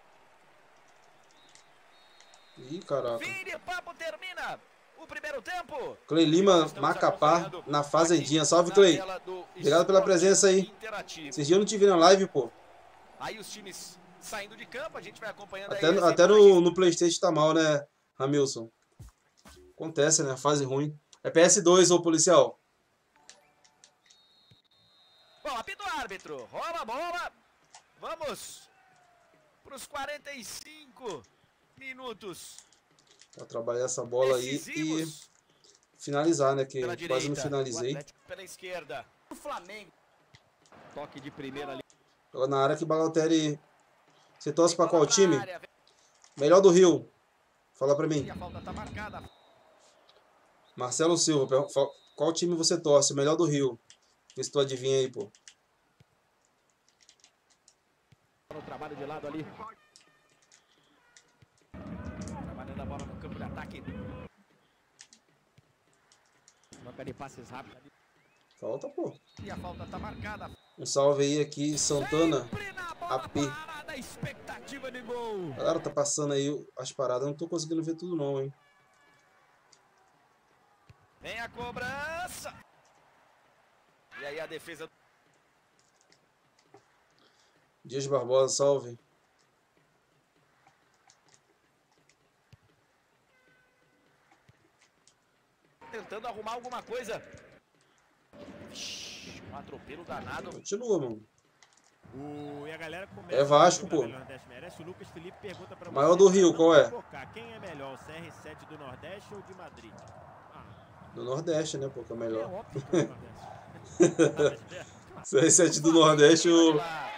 Ih, caraca. Fim de papo, termina o primeiro tempo. Clay Lima, Macapá, na Fazendinha. Salve, Clay. Obrigado pela presença aí. Esses dias eu não te vi na live, pô. Aí os times saindo de campo, a gente vai acompanhando até no PlayStation tá mal, né, Ramilson? Acontece, né? Fase ruim. É PS2, ô policial. Bom, apito árbitro. Rola a bola. Vamos para os 45 minutos. Pra trabalhar essa bola aí e finalizar, né? Que quase não finalizei. Pela esquerda. O Flamengo. Toque de primeira ali. Agora na área que Balotelli... Você torce pra qual time? Melhor do Rio. Fala pra mim. A falta tá marcada. Marcelo Silva, qual time você torce? Melhor do Rio. Vê se tu adivinha aí, pô. O trabalho de lado ali. Trabalhando a bola no campo de ataque. Troca de passes rápido. Falta, pô. E a falta tá marcada. Um salve aí aqui, Santana. AP. Expectativa de gol. Galera, tá passando aí as paradas. Eu não tô conseguindo ver tudo não, hein. Vem a cobrança. E aí a defesa. Dias Barbosa, salve. Tentando arrumar alguma coisa. Um atropelo danado. Continua, mano. E a galera começa É Vasco, a pô. Nordeste merece. O Lucas Felipe pergunta pra Maior você, do Rio, pra qual não é? pipocar, quem é melhor, o CR7 do Nordeste ou de Madrid? Do Nordeste, né, pô, que é É melhor. óbvio que é do Nordeste. CR7 do Nordeste, eu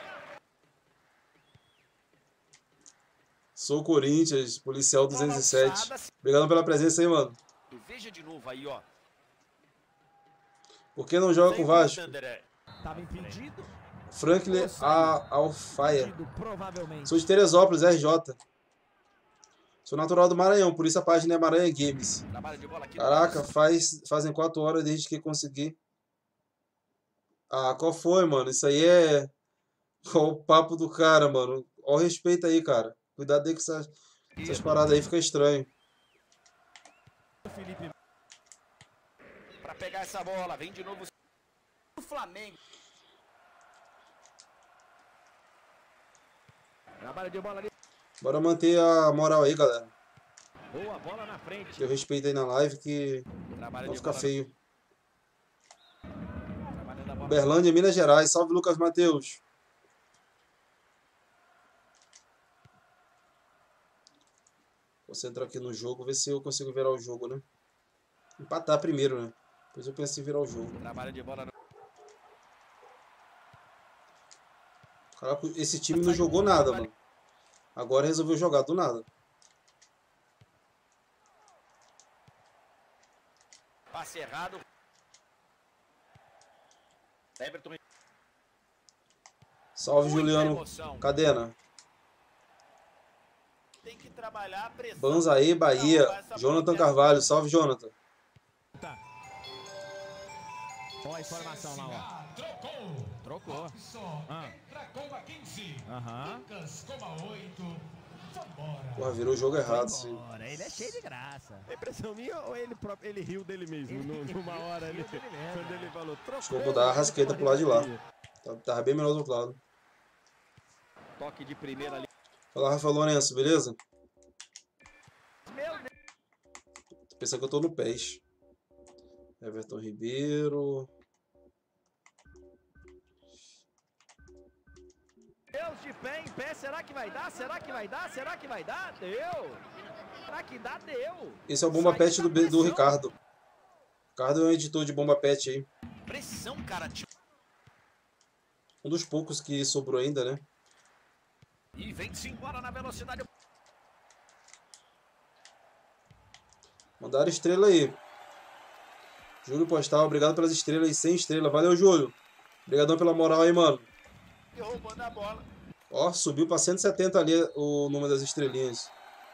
sou o Corinthians, policial 207. Obrigado pela presença aí, mano. E veja de novo aí, ó. Por que não joga com o Vasco? Tava impedido. Franklin Alfaia. Provavelmente. Sou de Teresópolis, RJ. Sou natural do Maranhão, por isso a página é Maranhão Games. Trabalho de bola aqui. Caraca, fazem 4 horas desde que consegui. Ah, qual foi, mano? Isso aí é... Qual o papo do cara, mano? Ó o respeito aí, cara. Cuidado aí com essas paradas aí, fica estranho. Felipe. Pra pegar essa bola, vem de novo o Flamengo. Trabalho de bola ali. Bora manter a moral aí, galera. Boa bola na frente. Eu respeito aí na live que Trabalho vai de ficar bola. feio. Trabalhando a bola. Uberlândia, Minas Gerais. Salve, Lucas Matheus. Concentrar aqui no jogo, ver se eu consigo virar o jogo, né? Empatar primeiro, né? Depois eu penso em virar o jogo. Trabalho de bola. Caraca, esse time não jogou nada, mano. Agora resolveu jogar do nada. Passe errado. Everton. Salve, Muita Juliano emoção. Cadena. Tem que trabalhar a pressão. Banzaí, Bahia. Jonathan Carvalho. Salve, Jonathan. Ó a informação lá, ó. Trocou. Entra com a 15. Aham. Lucas com a 8. Vambora. Porra, virou o jogo errado, sim. Ora, ele é cheio de graça. É impressão minha ou ele riu dele mesmo? Numa hora ali, quando ele falou, trocou. Acho que eu vou dar a rasqueta pro lado de lá. Tava bem melhor do outro lado. Toque de primeira ali. Fala, Rafa Lourenço, beleza? Meu Deus. Tô pensando que eu tô no PES. Everton Ribeiro. Deus de pé em pé, será que vai dar? Será que vai dar? Será que vai dar? Deu! Será que dá? Deu! Esse é o Bomba Pet do Ricardo. Ricardo é um editor de Bomba Pet aí. Pressão, cara. Um dos poucos que sobrou ainda, né? E vem-se embora na velocidade. Mandaram estrela aí. Júlio Postal, obrigado pelas estrelas aí. 100 estrelas. Valeu, Júlio. Obrigadão pela moral aí, mano. E roubando a bola. Ó, subiu pra 170 ali o número das estrelinhas.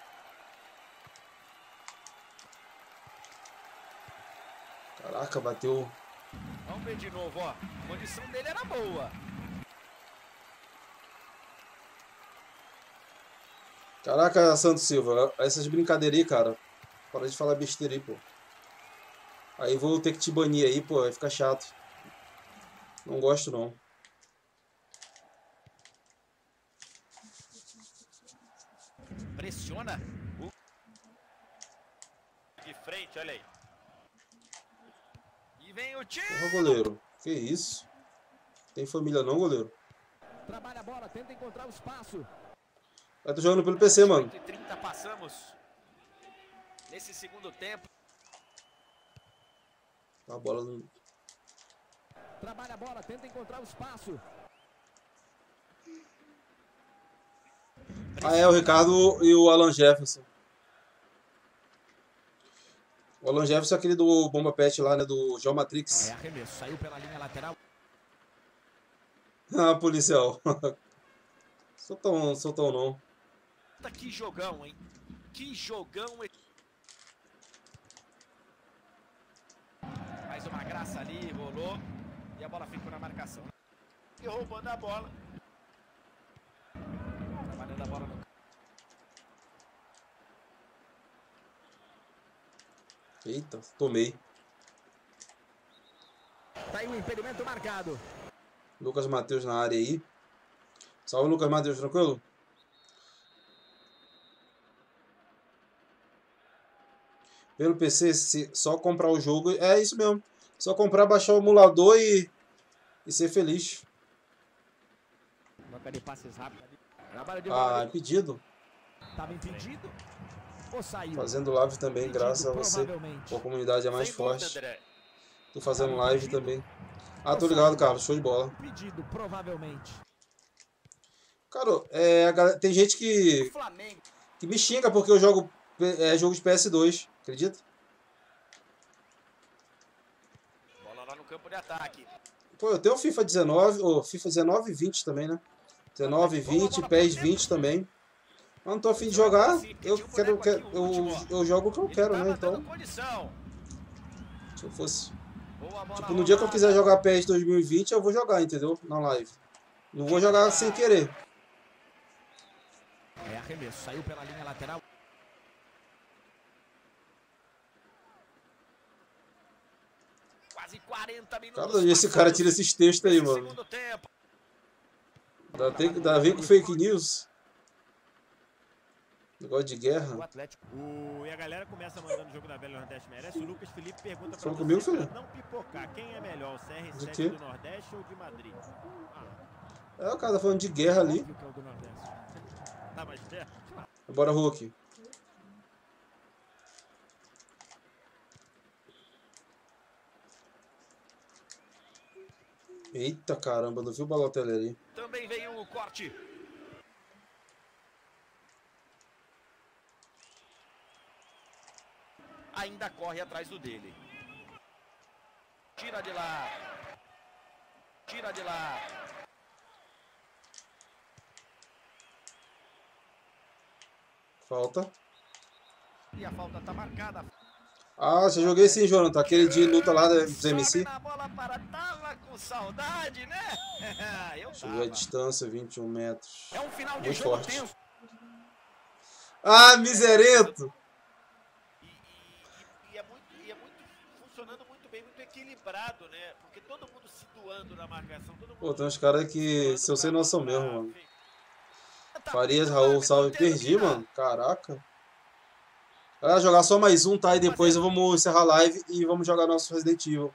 Caraca, bateu. Vamos ver de novo, ó. A condição dele era boa. Caraca, Santos Silva, essas brincadeiras aí, cara. Para de falar besteira aí, pô. Aí vou ter que te banir aí, pô, vai ficar chato. Não gosto, não. Pressiona. De frente, olha aí. E vem o tiro. Porra, goleiro. Que isso? Tem família não, goleiro? Trabalha a bola, tenta encontrar o espaço. Eu tô jogando pelo PC, mano. 8h30 passamos. Nesse segundo tempo. A bola não... Trabalha a bola, tenta encontrar o espaço. Ah, é, o Ricardo e o Alan Jefferson. O Alan Jefferson é aquele do Bomba Pet lá, né? Do Geomatrix. É arremesso, saiu pela linha lateral. Ah, policial. Sou tão não. Que jogão, hein? Que jogão. Mais uma graça ali, rolou. E a bola ficou na marcação. E roubando a bola. Trabalhando a bola no... Eita, tomei. Tá aí o impedimento marcado. Lucas Matheus na área aí. Salve, Lucas Matheus, tranquilo? Pelo PC, se só comprar o jogo, é isso mesmo. Só comprar, baixar o emulador e ser feliz. Troca de passes rápido. Trabalho de Ah, bola. impedido. Tava impedido. Ou saiu? Fazendo live também, Impedido, graças a você. provavelmente. A comunidade é mais Sem dúvida, forte. André. Tô fazendo live também. Ah, tô Ou ligado, saiu? Carlos. Show de bola. Impedido, provavelmente. Cara, tem gente que Flamengo. me xinga porque eu jogo jogo de PS2. Acredita? Bola lá no campo de ataque. Pô, eu tenho o FIFA 19, ou FIFA 19 e 20 também, né? 19 e 20, PES 20 também. Eu não tô afim de jogar, eu jogo o que eu quero, né? Então, se eu fosse... Tipo, no dia que eu quiser jogar PES 2020, eu vou jogar, entendeu? Na live. Não vou jogar sem querer. É arremesso, saiu pela linha lateral. Quase 40 minutos. Cara, esse cara tira esses textos aí, mano. Ainda vem com fake news. Negócio de guerra. E a galera começa mandando o jogo da Velha Nordeste merece. O Lucas Felipe pergunta pra Falou você, comigo, filho? pra não pipocar, quem é melhor, o CR7 quê? do Nordeste ou de Madrid? O cara tá falando de guerra ali. Óbvio que é o do Nordeste. Tá mais perto? Bora, Hulk. Eita caramba, não viu o Balotelli ali. Também veio o corte. Ainda corre atrás do dele. Tira de lá. Tira de lá. Falta. E a falta tá marcada. Ah, já joguei sim, Jonathan. Aquele de luta lá dos MC. Na bola para... Tava com saudade, né? Eu Cheguei a distância, 21 metros. É um final de Muito jogo forte. tenso. Ah, miserento! E é muito funcionando muito bem, muito equilibrado, né? Porque todo mundo se doando na marcação. Todo mundo Pô, tem uns caras que, se eu sei noção mesmo, mano. Tá Farias, muito Raul, leve, salve. não tendo Perdi, que dar. mano. Caraca. Galera, jogar só mais um, tá? E depois vamos encerrar a live e vamos jogar nosso Resident Evil.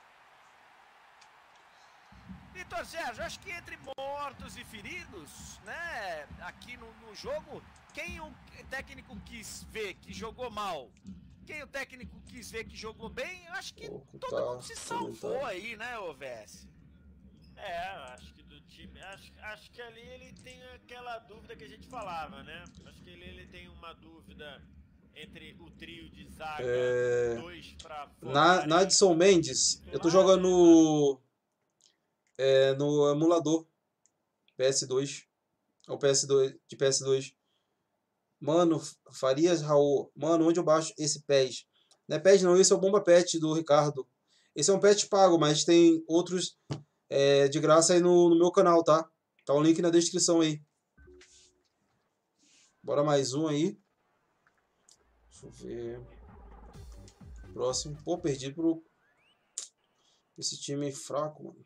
Vitor Sérgio, acho que entre mortos e feridos, né, aqui no jogo, quem o técnico quis ver que jogou mal, quem o técnico quis ver que jogou bem, eu acho que todo mundo se salvou aí, né, ô VS? Acho que do time, acho que ali ele tem aquela dúvida que a gente falava, né? Acho que ele tem uma dúvida entre o trio de zaga, dois pra fora. Nadson Mendes, eu tô jogando no emulador PS2. É o PS2 de PS2. Mano, Farias, Raul. Mano, onde eu baixo esse PES? Não é PES não, esse é o Bomba Pet do Ricardo. Esse é um pet pago, mas tem outros de graça aí no meu canal, tá? Tá o link na descrição aí. Bora mais um aí. Deixa eu ver. Próximo. Pô, perdi pro... Esse time fraco, mano.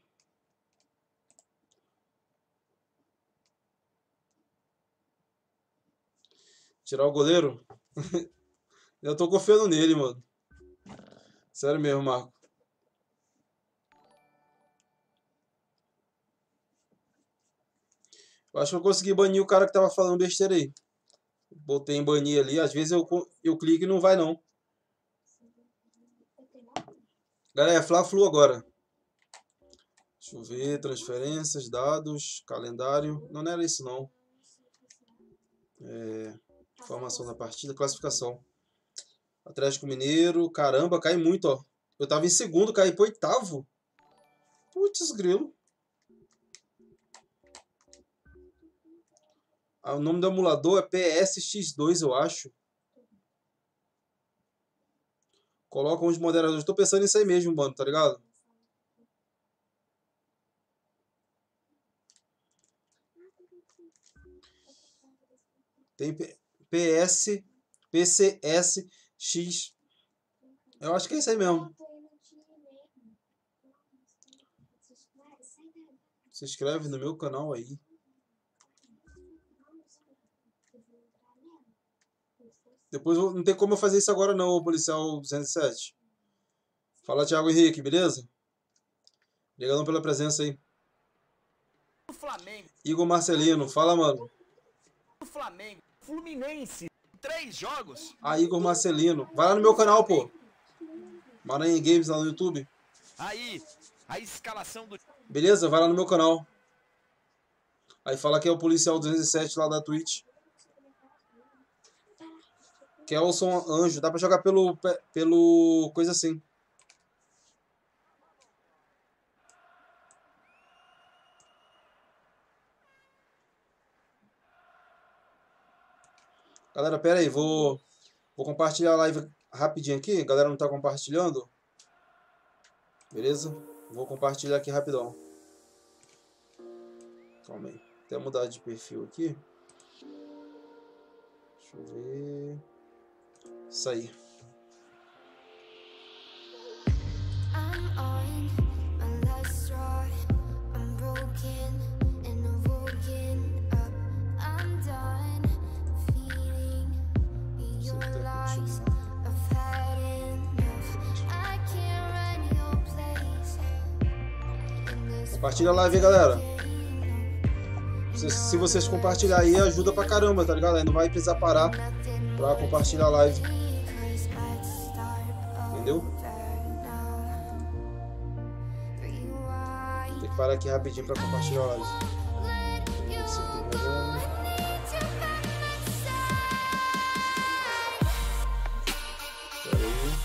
Tirar o goleiro? Eu tô confiando nele, mano. Sério mesmo, Marco. Eu acho que eu consegui banir o cara que tava falando besteira aí. Botei em banir ali. Às vezes eu clico e não vai, não. Galera, é Fla-Flu agora. Deixa eu ver. Transferências, dados, calendário. Não era isso, não. Informação da partida, classificação. Atlético Mineiro. Caramba, cai muito, ó. Eu tava em segundo, caí pro oitavo. Putz, grilo. O nome do emulador é PSX2, eu acho. Coloca uns moderadores. Tô pensando nisso aí mesmo, mano, tá ligado? Tem PCSX. Eu acho que é isso aí mesmo. Se inscreve no meu canal aí. Depois não tem como eu fazer isso agora não, policial 207. Fala, Thiago Henrique, beleza? Obrigadão pela presença aí. Flamengo. Igor Marcelino, fala, mano. O Flamengo. Fluminense. 3 jogos. Ah, Igor Marcelino. Vai lá no meu canal, pô. Maranhão Games lá no YouTube. Aí, a escalação do... Beleza? Vai lá no meu canal. Aí fala que é o Policial 207 lá da Twitch. Kelson Anjo. Dá pra jogar pelo coisa assim. Galera, pera aí. Vou compartilhar a live rapidinho aqui. A galera não tá compartilhando. Beleza? Vou compartilhar aqui rapidão. Calma aí. Até mudar de perfil aqui. Deixa eu ver. Isso aí. Compartilha a live aí, galera. Se vocês compartilharem aí, ajuda pra caramba, tá ligado? Aí não vai precisar parar pra compartilhar a live. Entendeu? Tem que parar aqui rapidinho pra compartilhar a live. Pera aí.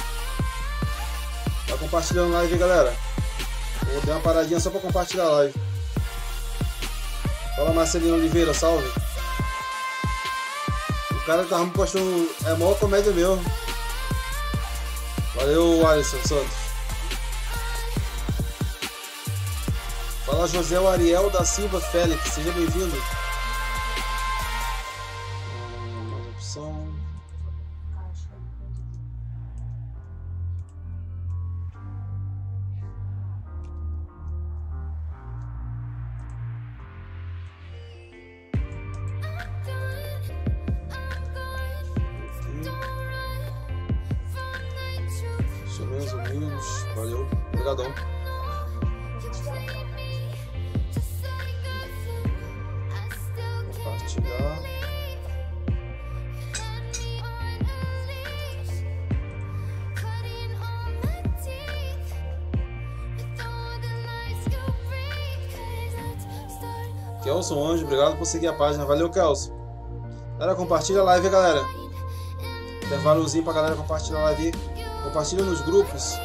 Tá compartilhando a live aí, galera. Vou dar uma paradinha só pra compartilhar a live. Fala, Marcelino Oliveira, salve. O cara que tava me postando é a maior comédia mesmo. Valeu, Alisson Santos. Fala, José Ariel da Silva Félix, seja bem-vindo. Mais opção. Valeu, obrigadão. Compartilhar. Kelson Anjo, obrigado por seguir a página. Valeu, Kelson. Galera, compartilha a live, galera. Intervalozinho pra galera compartilhar a live. Compartilha nos grupos.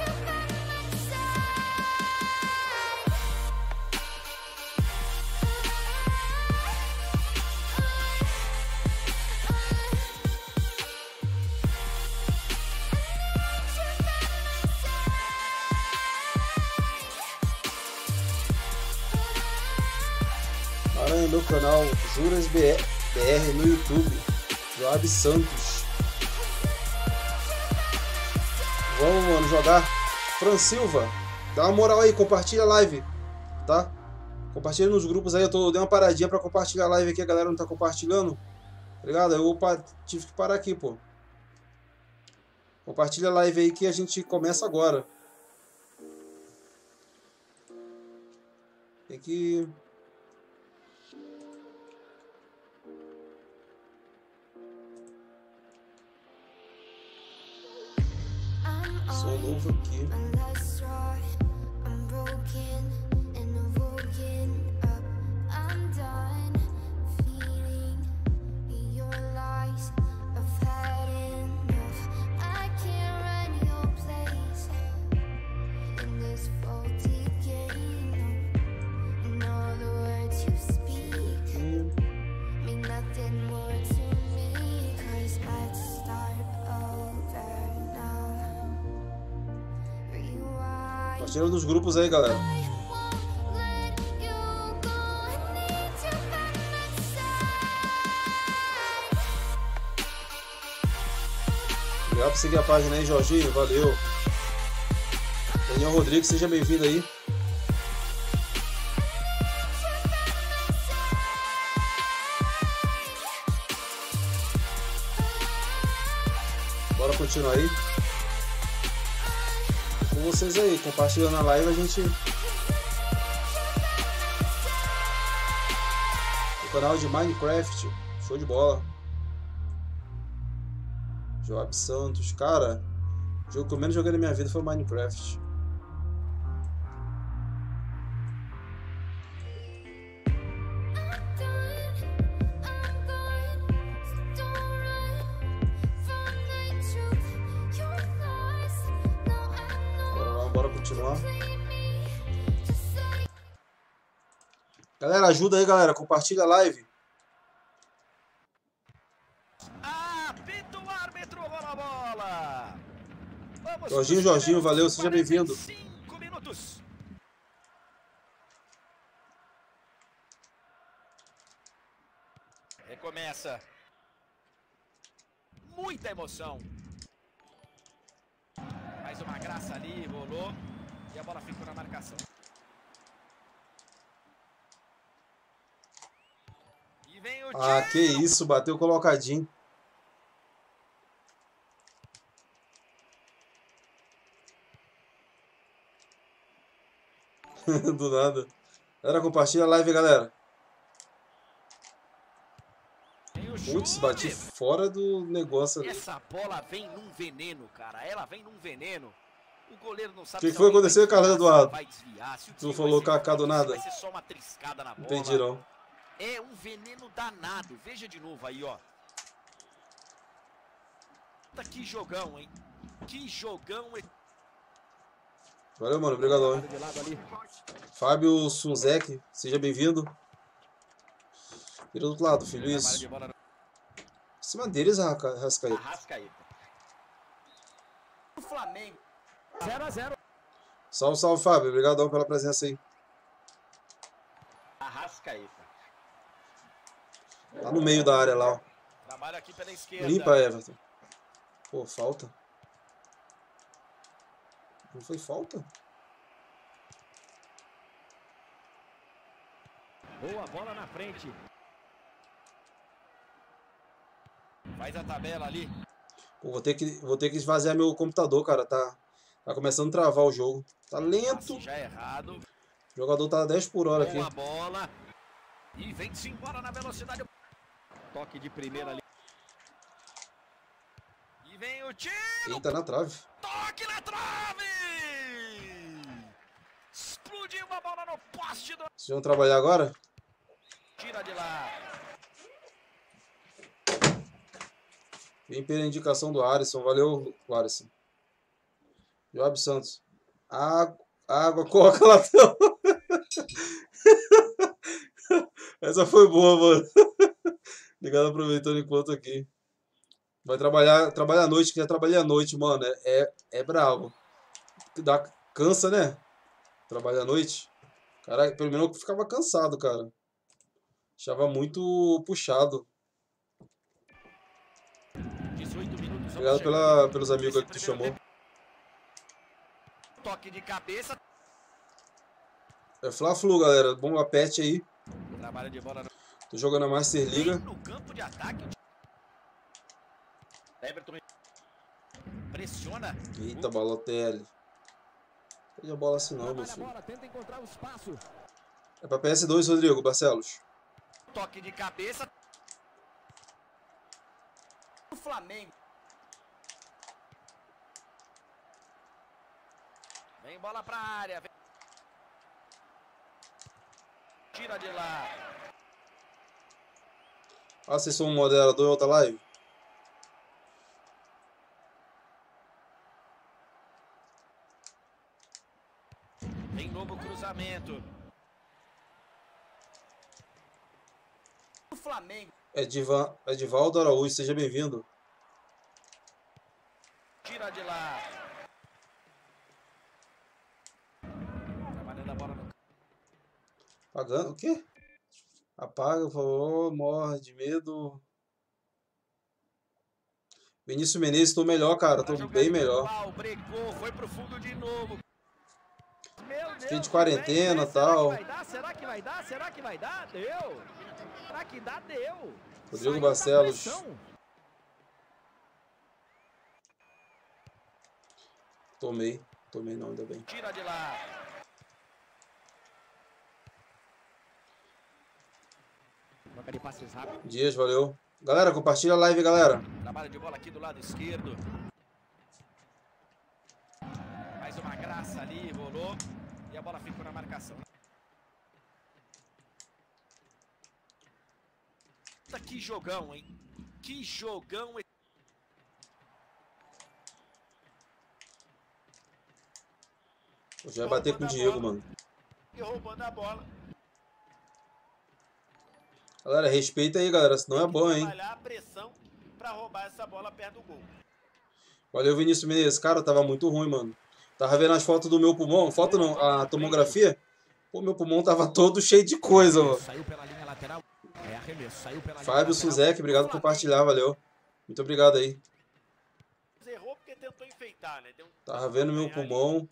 Maranhão, meu canal Juras BR no YouTube. Joab Santos. Vamos, mano, jogar. Fran Silva, dá uma moral aí, compartilha a live, tá? Compartilha nos grupos aí, dei uma paradinha pra compartilhar a live aqui, a galera não tá compartilhando. Obrigado, eu tive que parar aqui, pô. Compartilha a live aí que a gente começa agora. Tem que... Sou novo aqui. Compartilha nos grupos aí, galera. Obrigado por seguir a página aí, Jorginho. Valeu. Daniel Rodrigues, seja bem-vindo aí. Bora continuar aí. Com vocês aí, compartilhando a live, a gente Canal de Minecraft. Show de bola. Joab Santos. Cara, o jogo que eu menos joguei na minha vida foi Minecraft. Bora continuar. Galera, ajuda aí, galera. Compartilha a live. Apita o árbitro, rola a bola. Vamos Jorginho, pros Jorginho, valeu, primeiros seja bem-vindo. 45 minutos. Recomeça. Muita emoção. Mais uma graça ali, rolou. E a bola ficou na marcação. E vem o Ah, que isso, bateu colocadinho. Do nada. Galera, compartilha a live, galera. Putz, bati fora do negócio ali. Essa bola vem num veneno, cara. Ela vem num veneno. O goleiro não O sabe que foi acontecer, Carlos Eduardo? vai desviar. Se o Tu tiro falou vai ser Kaká do forte, nada? vai ser só uma triscada na bola. Entendi não. É um veneno danado. Veja de novo aí, ó. Que jogão, hein? Que jogão. Valeu, mano. Obrigadão, hein? Fábio Sunzek, seja bem-vindo. Vira do outro lado, filho. Isso. Em cima deles, Arrascaeta. Arrascaeta. O Flamengo. 0-0. Salve, salve, Fábio. Obrigadão pela presença aí. Arrascaeta. Tá no meio da área lá, ó. Trabalha aqui pela esquerda. Limpa, Everton. Pô, falta. Não foi falta? Boa bola na frente. Faz a tabela ali. Pô, vou ter que esvaziar meu computador, cara. Tá começando a travar o jogo. Tá lento. Assim já é errado. O jogador tá 10 por hora aqui. Boa bola. E vem-se embora na velocidade. Toque de primeira ali. E vem o tiro. Eita, na trave. Toque na trave. Explodiu uma bola no poste do... Vocês vão trabalhar agora? Tira de lá. Vem pela indicação do Alisson. Valeu, Alisson. Joab Santos. Água, coca, latão. Essa foi boa, mano. Ligado aproveitando enquanto aqui. Vai trabalhar à noite, quer trabalhar à noite, mano. É bravo. Cansa, né? Trabalhar à noite. Cara, pelo menos eu ficava cansado, cara. Achava muito puxado. 18 minutos. Obrigado pelos amigos que tu chamou. Toque de cabeça. É Fla-Flu, galera. Bom pet aí. Trabalho de bola. Tô jogando a Master Liga. No campo de ataque. Everton pressiona. Eita, Balotelli. Pede a bola assim não, meu filho. Tenta encontrar o espaço. É pra PS2, Rodrigo Barcelos. Toque de cabeça. O Flamengo. Vem bola pra área. Vem. Tira de lá. Ah, vocês são um moderador em outra live? Tem novo cruzamento. O Flamengo. Edivaldo Araújo, seja bem-vindo. Tira de lá. Trabalhando a bola no... Pagando? O quê? Apaga, por favor, morre de medo. Vinícius Menezes, tô melhor, cara. Tô bem melhor. Brecou, foi pro fundo de novo. Meu Deus, Fiquei de quarentena e tal. Será que vai dar? Será que vai dar? Deu. Será que dá? Deu. Rodrigo Barcelos. Tomei não, ainda bem. Tira de lá. Troca de passes rápido. Dias, valeu. Galera, compartilha a live, galera. Trabalho de bola aqui do lado esquerdo. Mais uma graça ali, rolou. E a bola ficou na marcação. Que jogão, hein? Que jogão. Eu já ia bater com o Diego, mano. E roubando a bola. Galera, respeita aí, galera. Senão é bom, hein? Trabalhar a pressão pra roubar essa bola perto do gol. Valeu, Vinícius Menezes. Cara, tava muito ruim, mano. Tava vendo as fotos do meu pulmão. Foto não, a tomografia. Pô, meu pulmão tava todo cheio de coisa, mano. Saiu pela linha lateral. É arremesso. Saiu pela linha Fábio lateral. Suzek, obrigado por compartilhar, valeu. Muito obrigado aí. Errou porque tentou enfeitar, né? Deu um... Tava vendo meu pulmão.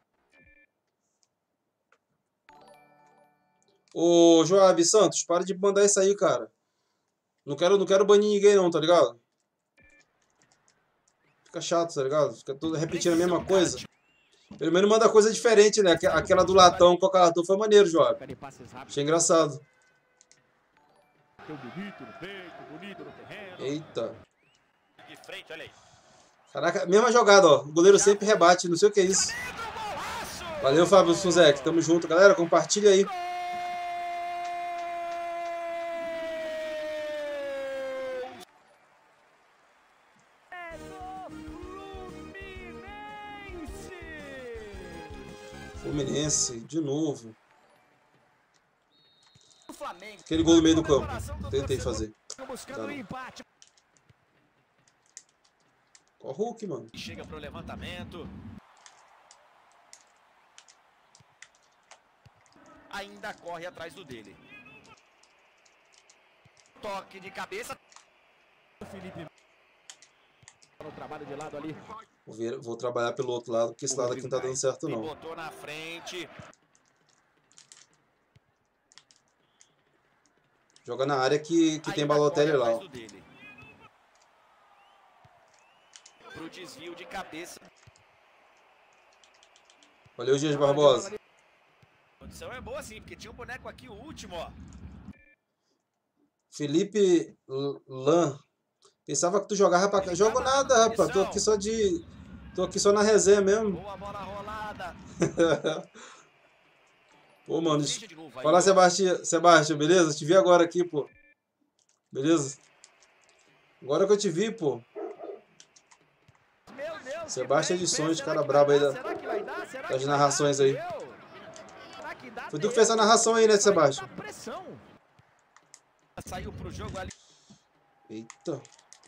Ô, Joab Santos, para de mandar isso aí, cara. Não quero banir ninguém não, tá ligado? Fica chato, tá ligado? Fica tudo repetindo a mesma coisa. Pelo menos manda coisa diferente, né? Aquela do latão, Coca-Latão foi maneiro, Joab. Troca de passes rápido. Achei engraçado. Bonito no peito, bonito no terreno. Eita. De frente, olha aí. Caraca, mesma jogada, ó. O goleiro sempre rebate, não sei o que é isso. Valeu, Fábio Suzek. Tamo junto, galera. Compartilha aí. Fluminense, de novo. Aquele gol no meio do campo. Tentei fazer. Buscando o empate. Ó o Hulk, mano. Chega pro levantamento. Ainda corre atrás do dele. Toque de cabeça. O Felipe. No trabalho de lado ali. Vou trabalhar pelo outro lado, porque esse lado aqui não tá dando certo, não. Botou na frente. Joga na área que tem Balotelli lá, ó. Pro desvio de cabeça. Valeu, Dias Barbosa. A condição é boa sim, porque tinha um boneco aqui, o último, ó. Felipe Lan. Pensava que tu jogava pra cá. Jogo nada, rapaz. Tô aqui só na resenha mesmo. Boa bola rolada. Pô, mano. Fala, Sebastião, beleza? Te vi agora aqui, pô. Beleza? Agora que eu te vi, pô. Sebastião Edições, cara brabo aí das narrações aí. Foi tu que fez essa narração aí, né, Sebastião? Saiu pro jogo ali. Eita.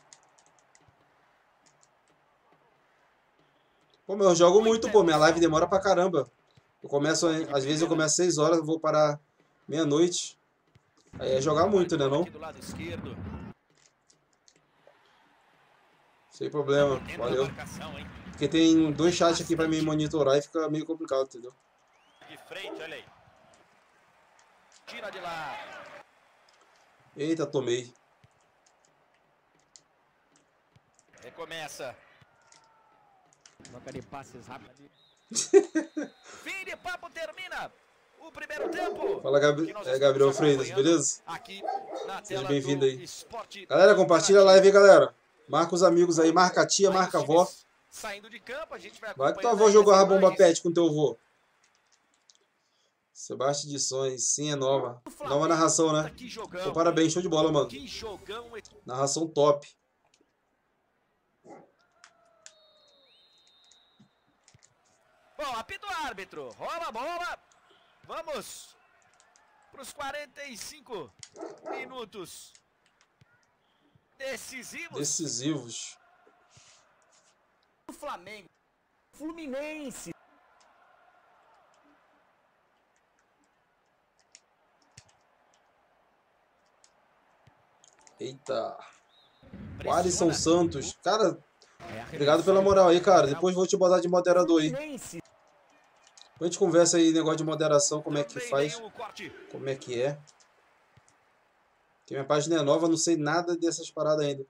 Pô, mas eu jogo muito, pô. Minha live demora pra caramba. Eu começo, às vezes eu começo 6 horas, eu vou parar meia-noite. Aí é jogar muito, né, não? Sem problema, valeu. Porque tem 2 chats aqui pra me monitorar e fica meio complicado, entendeu? De frente, olha aí. Tira de lá. Eita, tomei. Recomeça. Troca de passes rápido. Fim de papo, termina o primeiro tempo. Fala, Gabriel Freitas, beleza? Aqui na tela. Seja bem-vindo aí. Esporte. Galera, compartilha a live aí, galera. Marca os amigos aí, marca a tia, marca a avó. Saindo de campo, a gente vai que tua avó jogou a bomba pet com teu avô. Sebastião Edições, sim, é nova. Nova narração, né? Pô, parabéns, show de bola, mano. Narração top. Bom, apito o árbitro. Rola a bola. Vamos para os 45 minutos decisivos. O Flamengo. Fluminense. Eita. O Alisson Santos. Cara, obrigado pela moral aí, cara. Depois vou te botar de moderador aí. Depois a gente conversa aí, negócio de moderação, como é que faz. Como é que é. Porque minha página é nova, não sei nada dessas paradas ainda.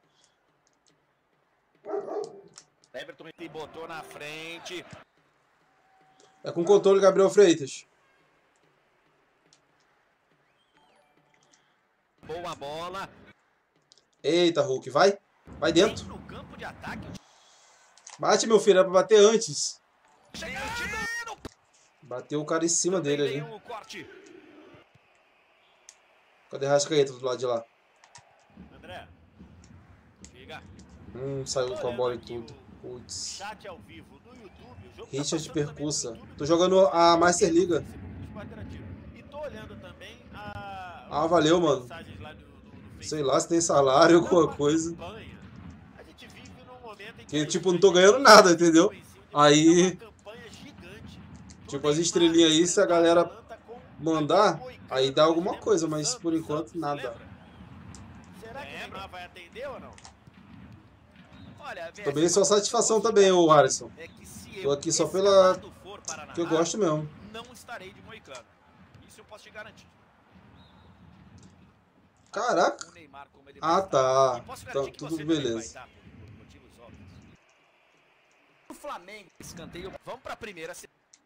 Everton botou na frente. É com controle, Gabriel Freitas. Boa bola. Eita, Hulk, vai. Vai dentro. No campo de ataque. Bate, meu filho, é pra bater antes. Chegando. Bateu o cara em cima dele ali. Um corte. Cadê Rascaeta do lado de lá? André, Chega. Saiu com a bola e tudo. Putz. chat ao vivo no YouTube. O jogo Richard tá passando Percussa. também no YouTube, Tô jogando a Master Liga. Facebook, Esporte Interativo. E tô olhando também Ah, valeu, mano. mensagens lá no Facebook. Sei lá se tem salário, alguma coisa. Campanha. A gente vive num momento em Que, tipo, não tô ganhando nada, entendeu? Aí, uma campanha gigante. tipo, as estrelinhas aí, se a galera mandar, aí dá alguma coisa, mas por enquanto nada. Será que o Neymar vai atender ou não? Olha, Também só satisfação também, ô Alisson. é que se Tô aqui só esse pela... lado for para que eu narrar, gosto mesmo. não estarei de moicano. Isso eu posso te garantir. Caraca. O Neymar, como ele Ah, vai estar. tá. E posso Então, garantir que tudo você também beleza. vai estar, por motivos óbvios. O Flamengo, escanteio. Vamos para a primeira.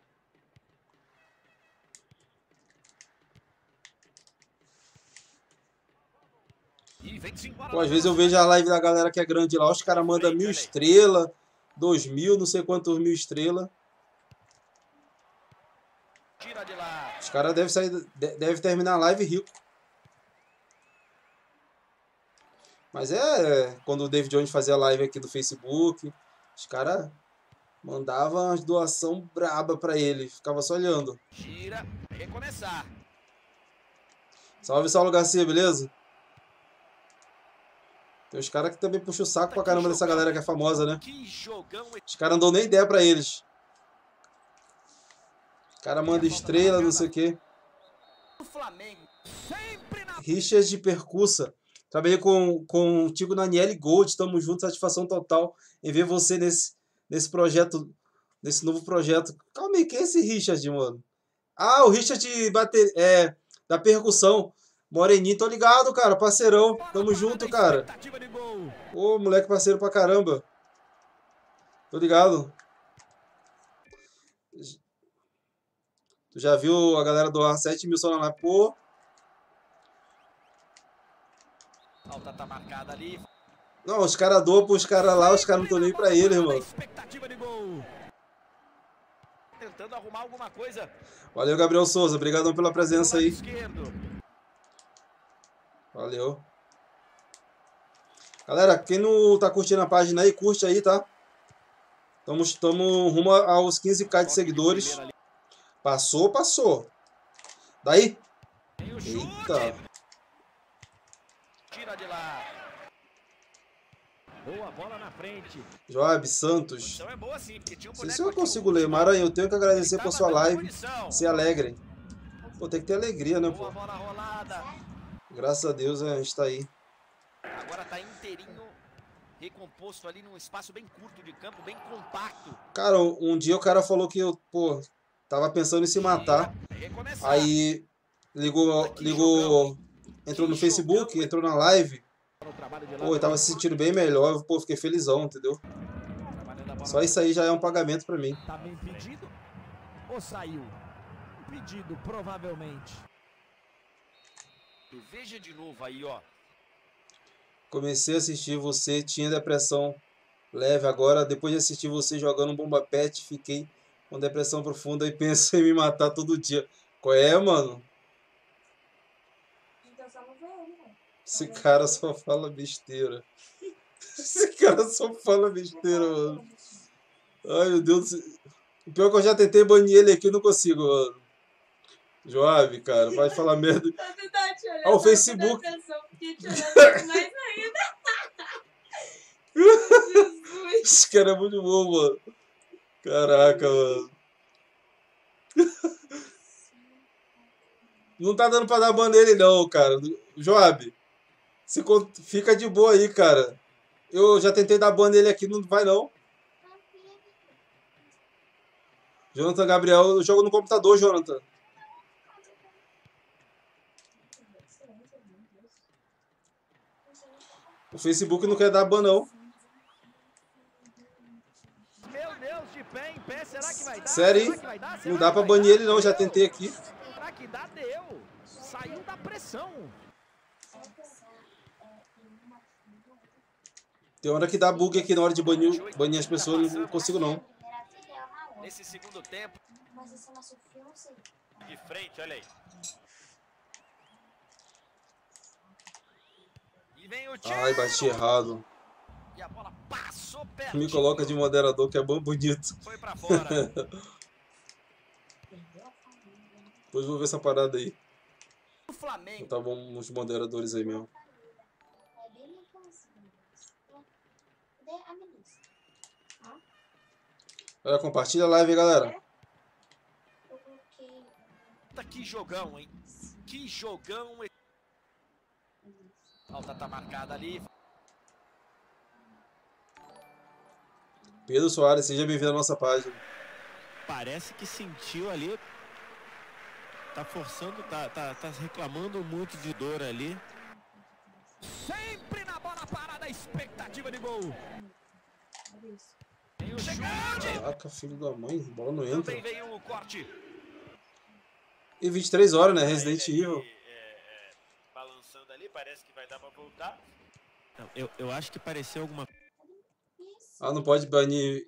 E vem embora. Pô, às vezes eu vejo a live da galera que é grande lá, os caras mandam 1000 estrelas, 2000, não sei quantos 1000 estrelas. Tira de lá. Os caras devem sair, deve terminar a live rico. Mas quando o David Jones fazia live aqui do Facebook, os caras mandavam as doação braba pra ele, ficava só olhando. Tira, recomeçar. Salve, Saulo Garcia, beleza? Tem os caras que também puxam o saco pra caramba dessa galera que é famosa, né? Que jogão. Os caras não dão nem ideia pra eles. Os caras mandam estrela, não sei o quê. O Flamengo sempre na... Richard de Percussa. Trabalhei com o Tigo Naniele Gold. Tamo junto, satisfação total em ver você nesse projeto, nesse novo projeto. Calma aí, quem é esse Richard, mano? Ah, o Richard da percussão. Moreninho, tô ligado, cara, parceirão. Tamo junto, cara. Ô, moleque parceiro pra caramba. Tô ligado. Tu já viu a galera doar 7 mil só na live? Pô. Falta tá marcada ali. Não, os caras doam pros caras lá, os caras não estão nem pra ele, irmão. Expectativa de gol. Tentando arrumar alguma coisa. Valeu, Gabriel Souza. Obrigadão pela presença aí. Esquerdo. Valeu. Galera, quem não tá curtindo a página aí, curte aí, tá? Tamo rumo aos 15k de seguidores. Passou, passou. Daí. Eita. Tira de lá. Boa bola na frente. Joab Santos. Então é boa sim, porque tinha um Não sei boneco se eu aqui, consigo o ler. último. Maranhão, eu tenho que agradecer Ele por tava sua dando live. condição. Se alegrem. Pô, tem que ter alegria, né, Boa pô? bola rolada. Graças a Deus a gente tá aí. Agora tá inteirinho, recomposto ali num espaço bem curto de campo, bem compacto. Cara, um dia o cara falou que eu, pô, tava pensando em se matar. Recomeçar. Aí ligou, entrou no Facebook, entrou na live. Pô, eu tava se sentindo bem melhor. Pô, fiquei felizão, entendeu? Só isso aí já é um pagamento pra mim. Tá bem pedido? Ou saiu? Pedido, provavelmente. Veja de novo aí, ó. Comecei a assistir você, tinha depressão leve. Agora, depois de assistir você jogando Bomba Pet, fiquei com depressão profunda e penso em me matar todo dia. Qual é, mano? Então só não vê ele, né? Esse cara só fala besteira. Esse cara só fala besteira, mano. Ai, meu Deus do céu. O pior é que eu já tentei banir ele aqui e não consigo, mano. Joab, cara, vai falar merda. Ah, o Facebook. Esse cara é muito bom, mano. Caraca, mano. Não tá dando pra dar ban nele, não, cara. Joab, fica de boa aí, cara. Eu já tentei dar ban nele aqui, não vai, não. Jonathan Gabriel, eu jogo no computador, Jonathan. O Facebook não quer dar ban, não. Meu Deus, de pé em pé, será que vai dar? Sério, hein? Será que vai dar? Não Será dá que pra vai banir dar? ele, não. Já tentei aqui. Será que dá? Deu. Saiu da pressão. Tem hora que dá bug aqui na hora de banir as pessoas, não consigo não. Nesse segundo tempo. De frente, olha aí. E vem o tiro. Ai, bati errado. E a bola passou perto. Me coloca de moderador que é bom bonito. Foi pra fora. Depois vou ver essa parada aí. O Flamengo. Tá bom uns moderadores aí mesmo. Galera, compartilha a live, galera. Que jogão, hein? Que jogão. Falta tá marcada ali. Pedro Soares, seja bem-vindo à nossa página. Parece que sentiu ali. Tá forçando, tá reclamando muito de dor ali. Sempre na bola parada, expectativa de gol. Tem o chute. Caraca, filho da mãe, a bola não entra. Também veio o corte. E 23 horas, né? Resident Evil. Balançando ali, parece que vai dar pra voltar. Não, eu acho que pareceu alguma. Ah, não pode banir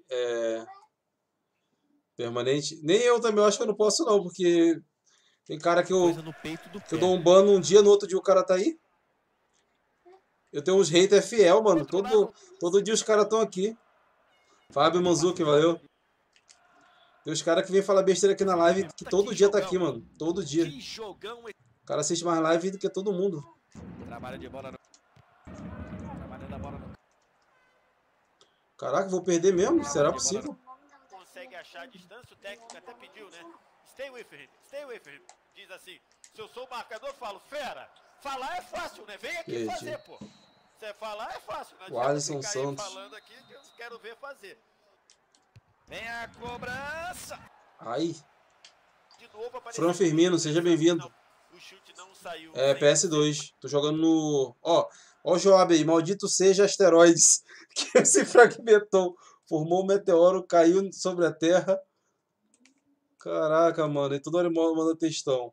permanente? Nem eu também, eu acho que eu não posso não, porque tem cara que Coisa no peito do eu pé. dou um ban um dia, no outro dia o cara tá aí. Eu tenho uns haters fiel, mano. Todo dia os caras estão aqui. Fábio Manzuki, valeu. Tem os caras que vêm falar besteira aqui na live, que todo dia tá aqui, mano. Todo dia. Que jogão. O cara assiste mais live do que todo mundo. Trabalho de bola no... Trabalhando a bola no... Caraca, vou perder mesmo? Será possível? Consegue achar a distância, o técnico até pediu, né? Stay with him, stay with him. Diz assim, se eu sou o marcador, eu falo, fera, falar é fácil, né? Vem aqui fazer, pô. Você falar é fácil, não O Alisson ficar aí Santos. falando aqui que eu quero ver fazer. Vem a cobrança. Aí. De novo apareceu. Fran Firmino, seja bem-vindo. O chute não saiu. É, PS2. Tô jogando no... Ó o Joab aí. Maldito seja asteroides. Que se fragmentou. Formou um meteoro, caiu sobre a Terra. Caraca, mano. E toda hora manda textão.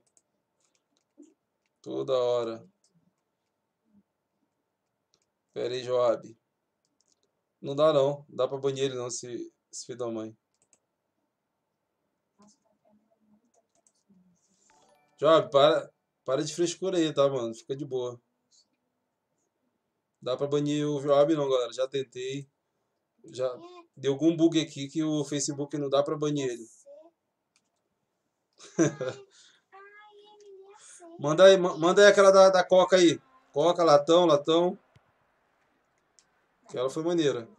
Toda hora. Pera aí, Joab. Não dá não. Não dá pra banir ele não, esse filho da mãe. Joab, para de frescura aí, tá, mano? Fica de boa. Dá pra banir o Joab não, galera. Já tentei. Já deu algum bug aqui que o Facebook não dá pra banir ele. Manda aí aquela da Coca aí. Coca, latão. Aquela foi maneira.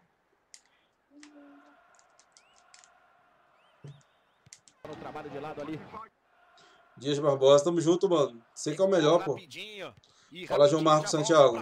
O trabalho de lado ali. Dias Barbosa, tamo junto, mano. Você que é o melhor, pô. Fala, João Marcos Santiago.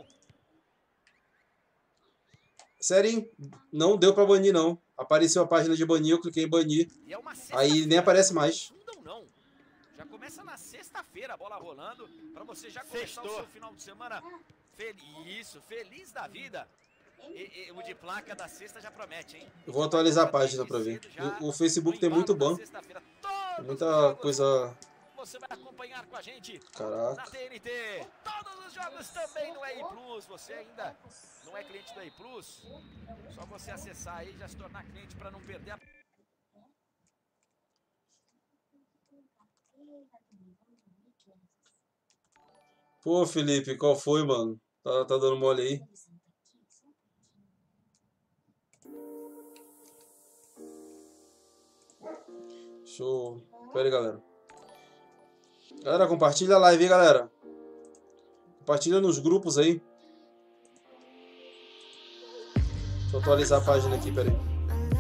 Sério, não deu pra banir, não. Apareceu a página de banir, eu cliquei em banir. Aí nem aparece mais. Já começa na sexta-feira a bola rolando, pra você já começar o seu final de semana feliz da vida. E o de placa da sexta já promete, hein? Eu vou atualizar a página pra ver. O Facebook tem muito ban. Tem muita coisa... Você vai acompanhar com a gente. Caraca. Na TNT. Todos os jogos também no EI Plus. Você ainda não é cliente do EI Plus? Só você acessar aí e já se tornar cliente para não perder a... Pô, Felipe, qual foi, mano? Tá dando mole aí? Show. Pera aí, galera. Galera, compartilha a live aí, galera. Compartilha nos grupos aí. Deixa eu atualizar a página aqui, pera aí.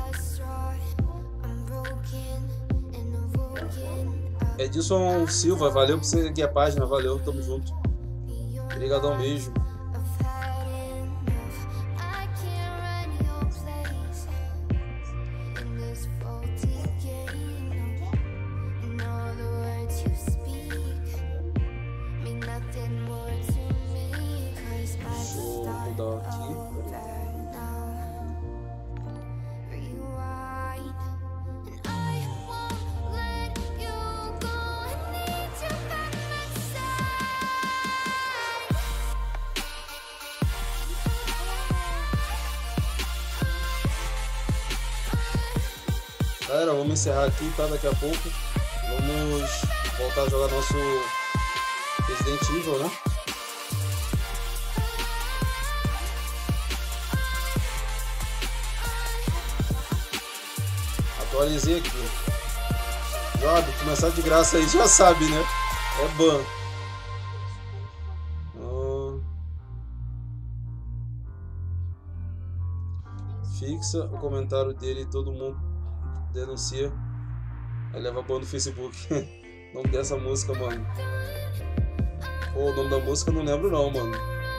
Edilson Silva, valeu por você seguir a página, valeu, tamo junto. Obrigadão, beijo. Galera, vamos encerrar aqui, tá? Daqui a pouco vamos voltar a jogar nosso Resident Evil, né? Atualizei aqui. Job, começar de graça aí, já sabe, né? É ban. Fixa o comentário dele e todo mundo denuncia. Aí leva ban no Facebook. O nome dessa música, mano. Pô, o nome da música eu não lembro não, mano.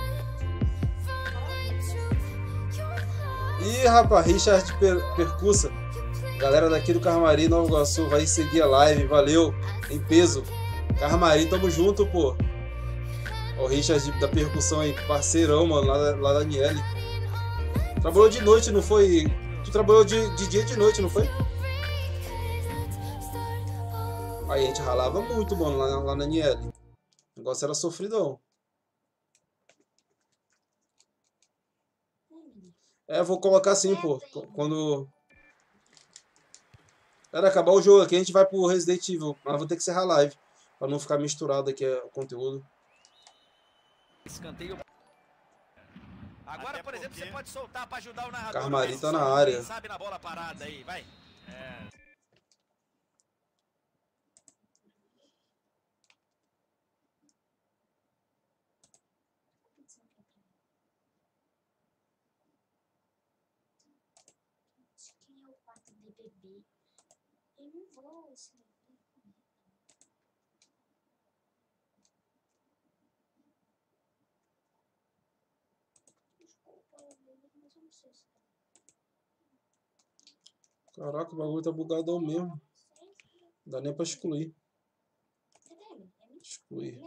Ih, rapaz, Richard Percussa. Galera daqui do Carmari, Nova Iguaçu, vai seguir a live, valeu, em peso. Carmari, tamo junto, pô. Ó, o Richard da percussão aí, parceirão, mano, lá da Niele. Trabalhou de noite, não foi? Tu trabalhou de dia e de noite, não foi? Aí a gente ralava muito, mano, lá na Niele. O negócio era sofridão. É, vou colocar assim, pô, quando... Cara, acabar o jogo aqui, a gente vai pro Resident Evil. Mas vou ter que encerrar a live. Pra não ficar misturado aqui o conteúdo. Escanteio. Agora, até por exemplo, você pode soltar pra ajudar o narrador. Carmari tá na área. Quem sabe na bola parada aí, vai. Quem é o quarto de bebê? Eu não vou, assim. Desculpa, mas eu não sei se Caraca, o bagulho tá bugadão mesmo. Não dá nem pra excluir. Excluir.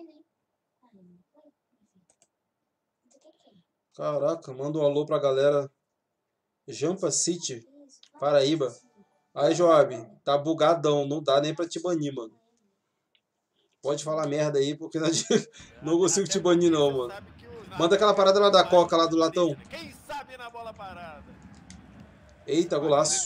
Caraca, manda um alô pra galera. Jampa City, Paraíba. Aí, Joab, tá bugadão, não dá nem pra te banir, mano. Pode falar merda aí, porque não consigo te banir não, mano. Manda aquela parada lá da Coca, lá do latão. Quem sabe na bola parada? Eita, golaço.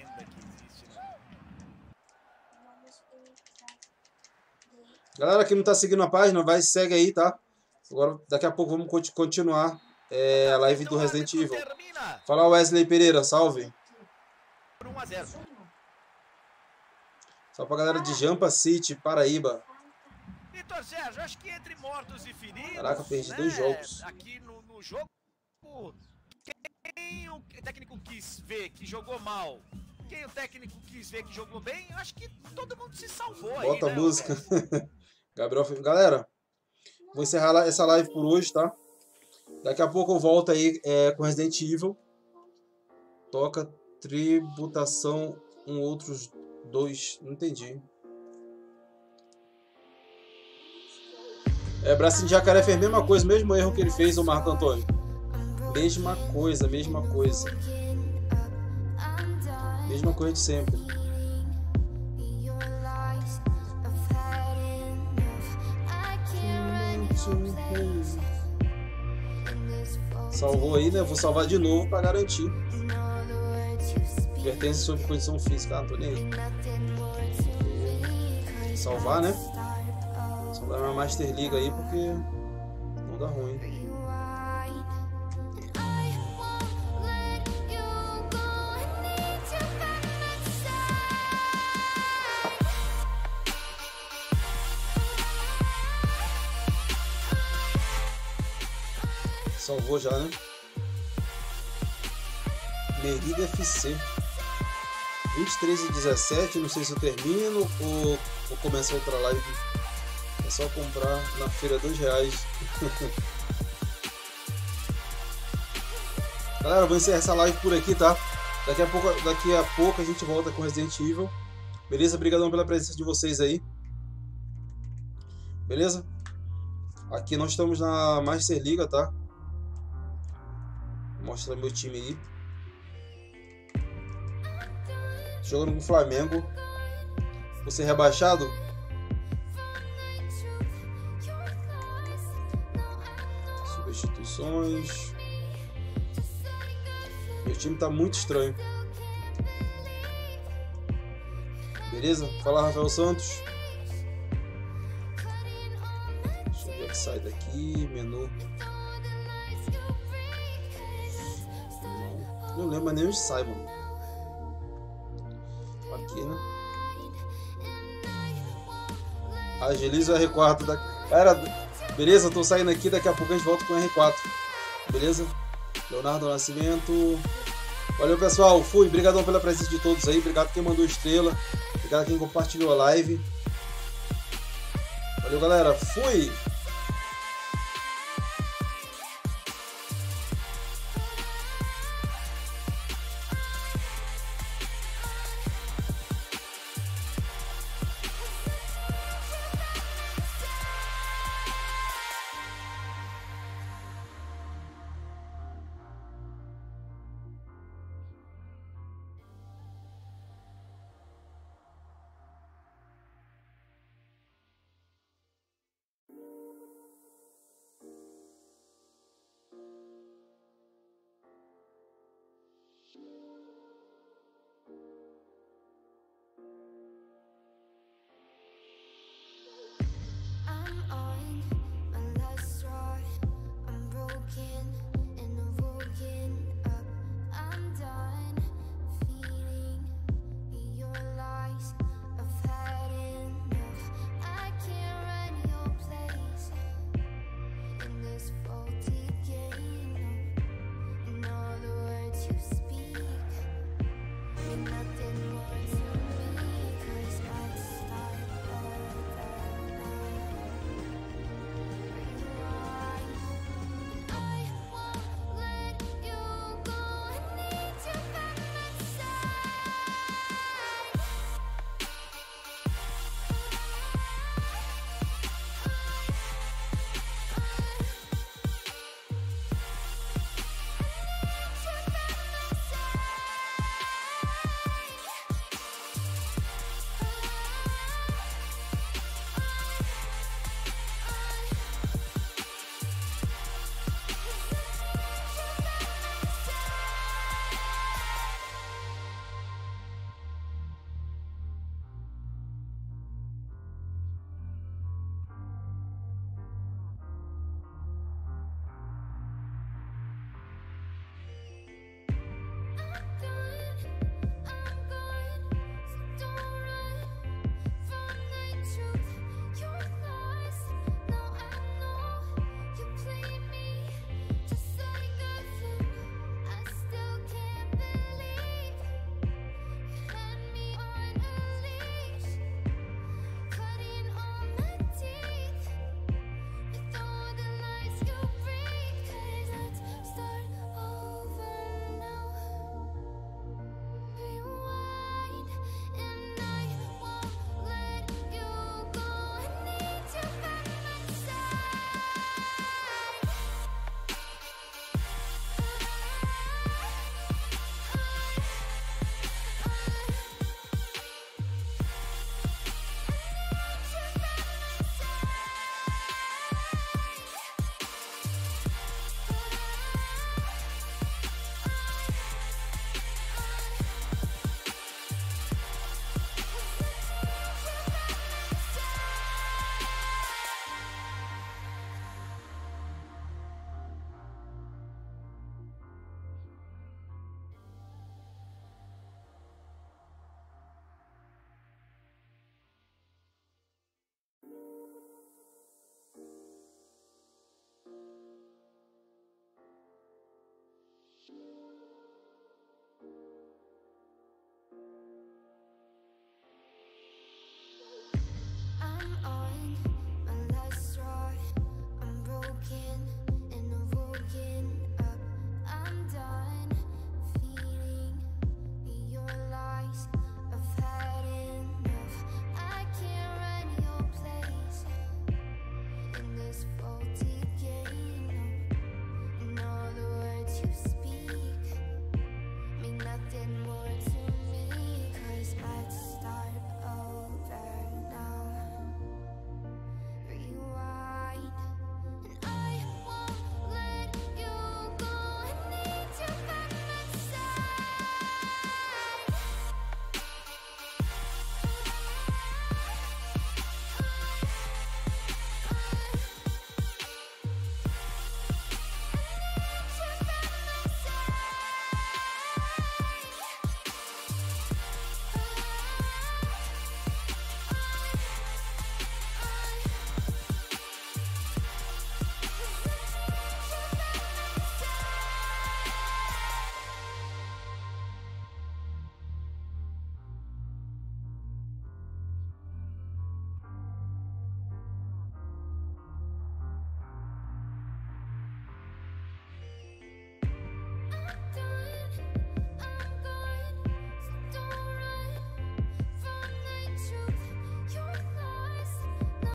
Galera que não tá seguindo a página, vai e segue aí, tá? Agora, daqui a pouco vamos continuar a live do Resident Evil. Fala, Wesley Pereira, salve. 1-0. Só pra galera de Jampa City, Paraíba. Vitor Sérgio, acho que entre mortos e feridos... Caraca, perdi 2 jogos. Aqui no jogo, quem o técnico quis ver que jogou mal, quem o técnico quis ver que jogou bem, acho que todo mundo se salvou aí, Bota né, a música. Gabriel, galera, vou encerrar essa live por hoje, tá? Daqui a pouco eu volto aí com Resident Evil. Toca tributação, outros 2, não entendi. Bracinho de Jacaré fez a mesma coisa, mesmo erro que ele fez, o Marco Antônio. Mesma coisa, mesma coisa. Mesma coisa de sempre. Salvou aí, né? Vou salvar de novo pra garantir. Advertência sobre condição física. Tô nem aí. Salvar, né? Salvar uma Master League aí porque não dá ruim. Salvou já, né? Merida FC 23h17, não sei se eu termino ou começa outra live. É só comprar na feira R$2. Galera, vou encerrar essa live por aqui, tá? Daqui a pouco a gente volta com Resident Evil. Beleza? Obrigadão pela presença de vocês aí. Beleza? Aqui nós estamos na Master Liga, tá? Vou mostrar meu time aí. Jogando com o Flamengo. Vou ser rebaixado? Substituições. Meu time tá muito estranho. Beleza? Fala, Rafael Santos. Deixa eu ver o que sai daqui. Menu. Não lembro nem onde sai, mano. Aqui, né? Agiliza o R4 da... Cara, beleza? Tô saindo aqui, daqui a pouco a gente volta com o R4. Beleza? Leonardo Nascimento. Valeu, pessoal. Fui. Obrigadão pela presença de todos aí. Obrigado quem mandou estrela. Obrigado quem compartilhou a live. Valeu, galera. Fui.